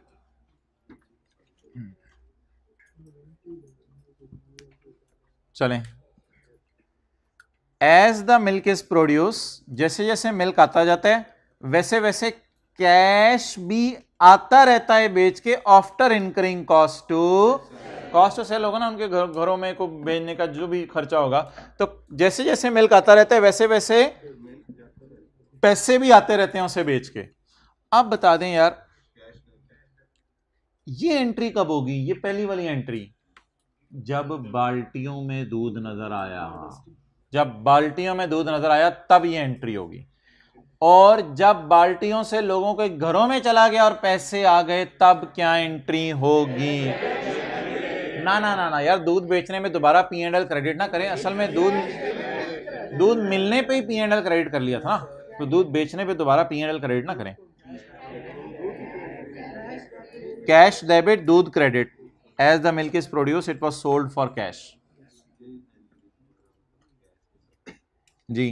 चलें। As the milk is produce, जैसे जैसे मिल्क आता जाता है वैसे वैसे कैश भी आता रहता है बेच के, after incurring cost to cost to sell होगा ना, उनके घर घरों में को बेचने का जो भी खर्चा होगा। तो जैसे जैसे मिल्क आता रहता है वैसे वैसे पैसे भी आते रहते हैं उसे बेच के। अब बता दें यार, ये एंट्री कब होगी? ये पहली वाली एंट्री जब बाल्टियों में दूध नजर आया, जब बाल्टियों में दूध नजर आया तब ये एंट्री होगी। और जब बाल्टियों से लोगों के घरों में चला गया और पैसे आ गए तब क्या एंट्री होगी? ना ना ना ना यार, दूध बेचने में दोबारा पी एंड एल क्रेडिट ना करें। असल में दूध दूध मिलने पे ही पी एंड एल क्रेडिट कर लिया था, तो दूध बेचने पे दोबारा पी एंड एल क्रेडिट ना करें। कैश डेबिट दूध credit. As the milk is produce it was sold for cash. जी,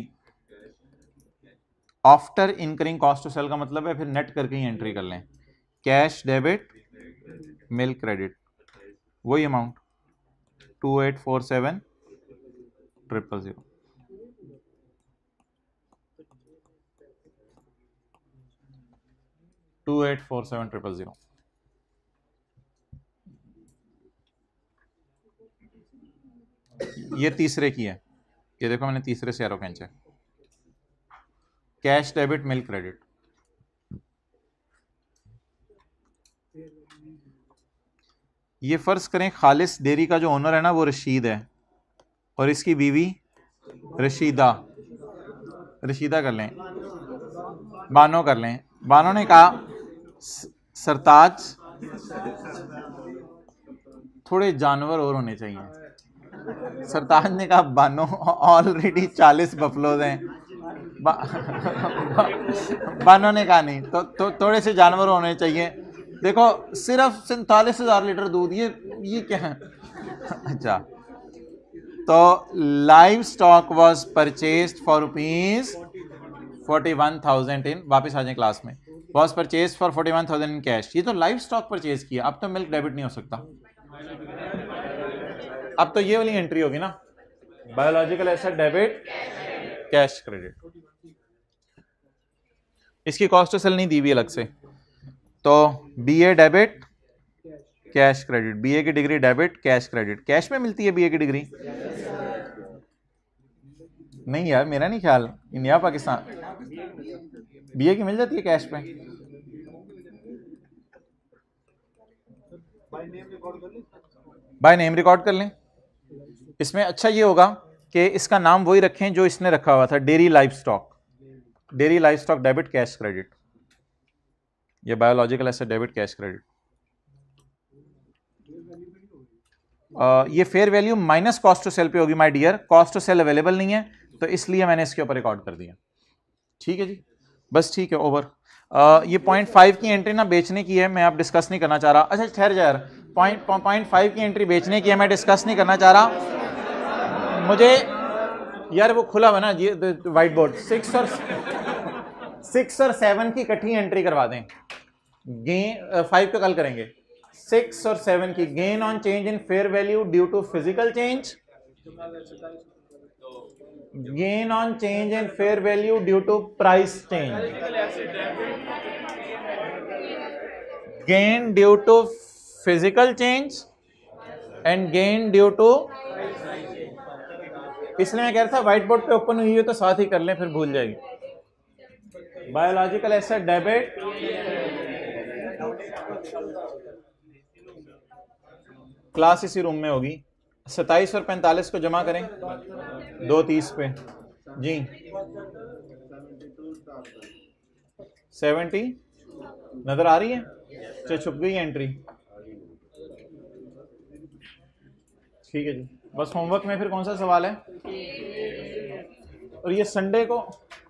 after incurring cost to sell का मतलब है फिर नेट करके ही एंट्री कर लें। कैश डेबिट मिल्क क्रेडिट, वही amount two eight four seven triple zero. Two eight four seven triple zero. ये तीसरे की है, ये देखो मैंने तीसरे से एरो खींचा। Cash debit milk credit. ये फर्ज करें खालिस डेयरी का जो ओनर है ना वो रशीद है और इसकी बीवी रशीदा, रशीदा कर लें, बानो कर लें। बानो ने कहा सरताज थोड़े जानवर और होने चाहिए। सरताज ने कहा बानो ऑलरेडी चालीस बफलोज हैं। बा, बानो ने कहा नहीं तो, तो थोड़े से जानवर होने चाहिए। देखो सिर्फ सैंतालीस हजार लीटर दूध, ये ये क्या है? अच्छा, तो livestock was purchased for rupees forty one thousand in, वापिस आ जाए क्लास में, was purchased for forty one thousand in cash. ये तो लाइव स्टॉक परचेज किया, अब तो मिल्क डेबिट नहीं हो सकता। अब तो ये वाली एंट्री होगी ना, biological asset debit cash credit. इसकी कॉस्ट सेल नहीं दी हुई अलग से, तो BA debit cash credit, BA की degree debit cash credit. Cash में मिलती है बीए की डिग्री? नहीं यार, मेरा नहीं ख्याल, इंडिया पाकिस्तान बीए की मिल जाती है कैश पे। बाय नेम रिकॉर्ड कर लें। इसमें अच्छा ये होगा कि इसका नाम वही रखें जो इसने रखा हुआ था, dairy livestock, dairy livestock debit cash credit, ये biological asset debit cash credit. ये fair value minus cost to sell पे होगी my dear. Cost to sell available नहीं है तो इसलिए मैंने इसके ऊपर रिकॉर्ड कर दिया। ठीक है जी, बस ठीक है, ओवर। आ, ये पॉइंट फाइव की एंट्री ना बेचने की है, मैं अब डिस्कस नहीं करना चाह रहा। अच्छा ठहर जा यार, पॉइंट पॉइंट फाइव की एंट्री बेचने की है, मैं डिस्कस नहीं करना चाह रहा। मुझे यार वो खुला हुआ ना ये वाइट बोर्ड, सिक्स और सिक्स और सेवन की इकट्ठी एंट्री करवा दें। गेन फाइव का कल करेंगे। सिक्स और सेवन की gain on change in fair value due to physical change, gain on change in fair value due to price change, gain due to physical change and gain due to, इसलिए मैं कह रहा था व्हाइट बोर्ड पे ओपन हुई है तो साथ ही कर लें, फिर भूल जाएगी। बायोलॉजिकल एसेट डेबिट, क्लास इसी रूम में होगी। सत्ताईस और पैंतालीस को जमा करें, दो तीस पे जी, सेवेंटी नजर आ रही है, चाहे छुप गई एंट्री। ठीक है जी, बस होमवर्क में फिर कौन सा सवाल है? और ये संडे को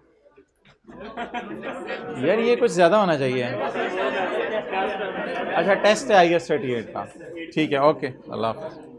यार ये कुछ ज्यादा होना चाहिए। अच्छा टेस्ट है आई एस थर्टी एट का, ठीक है, ओके, अल्लाह हाफ़िज़।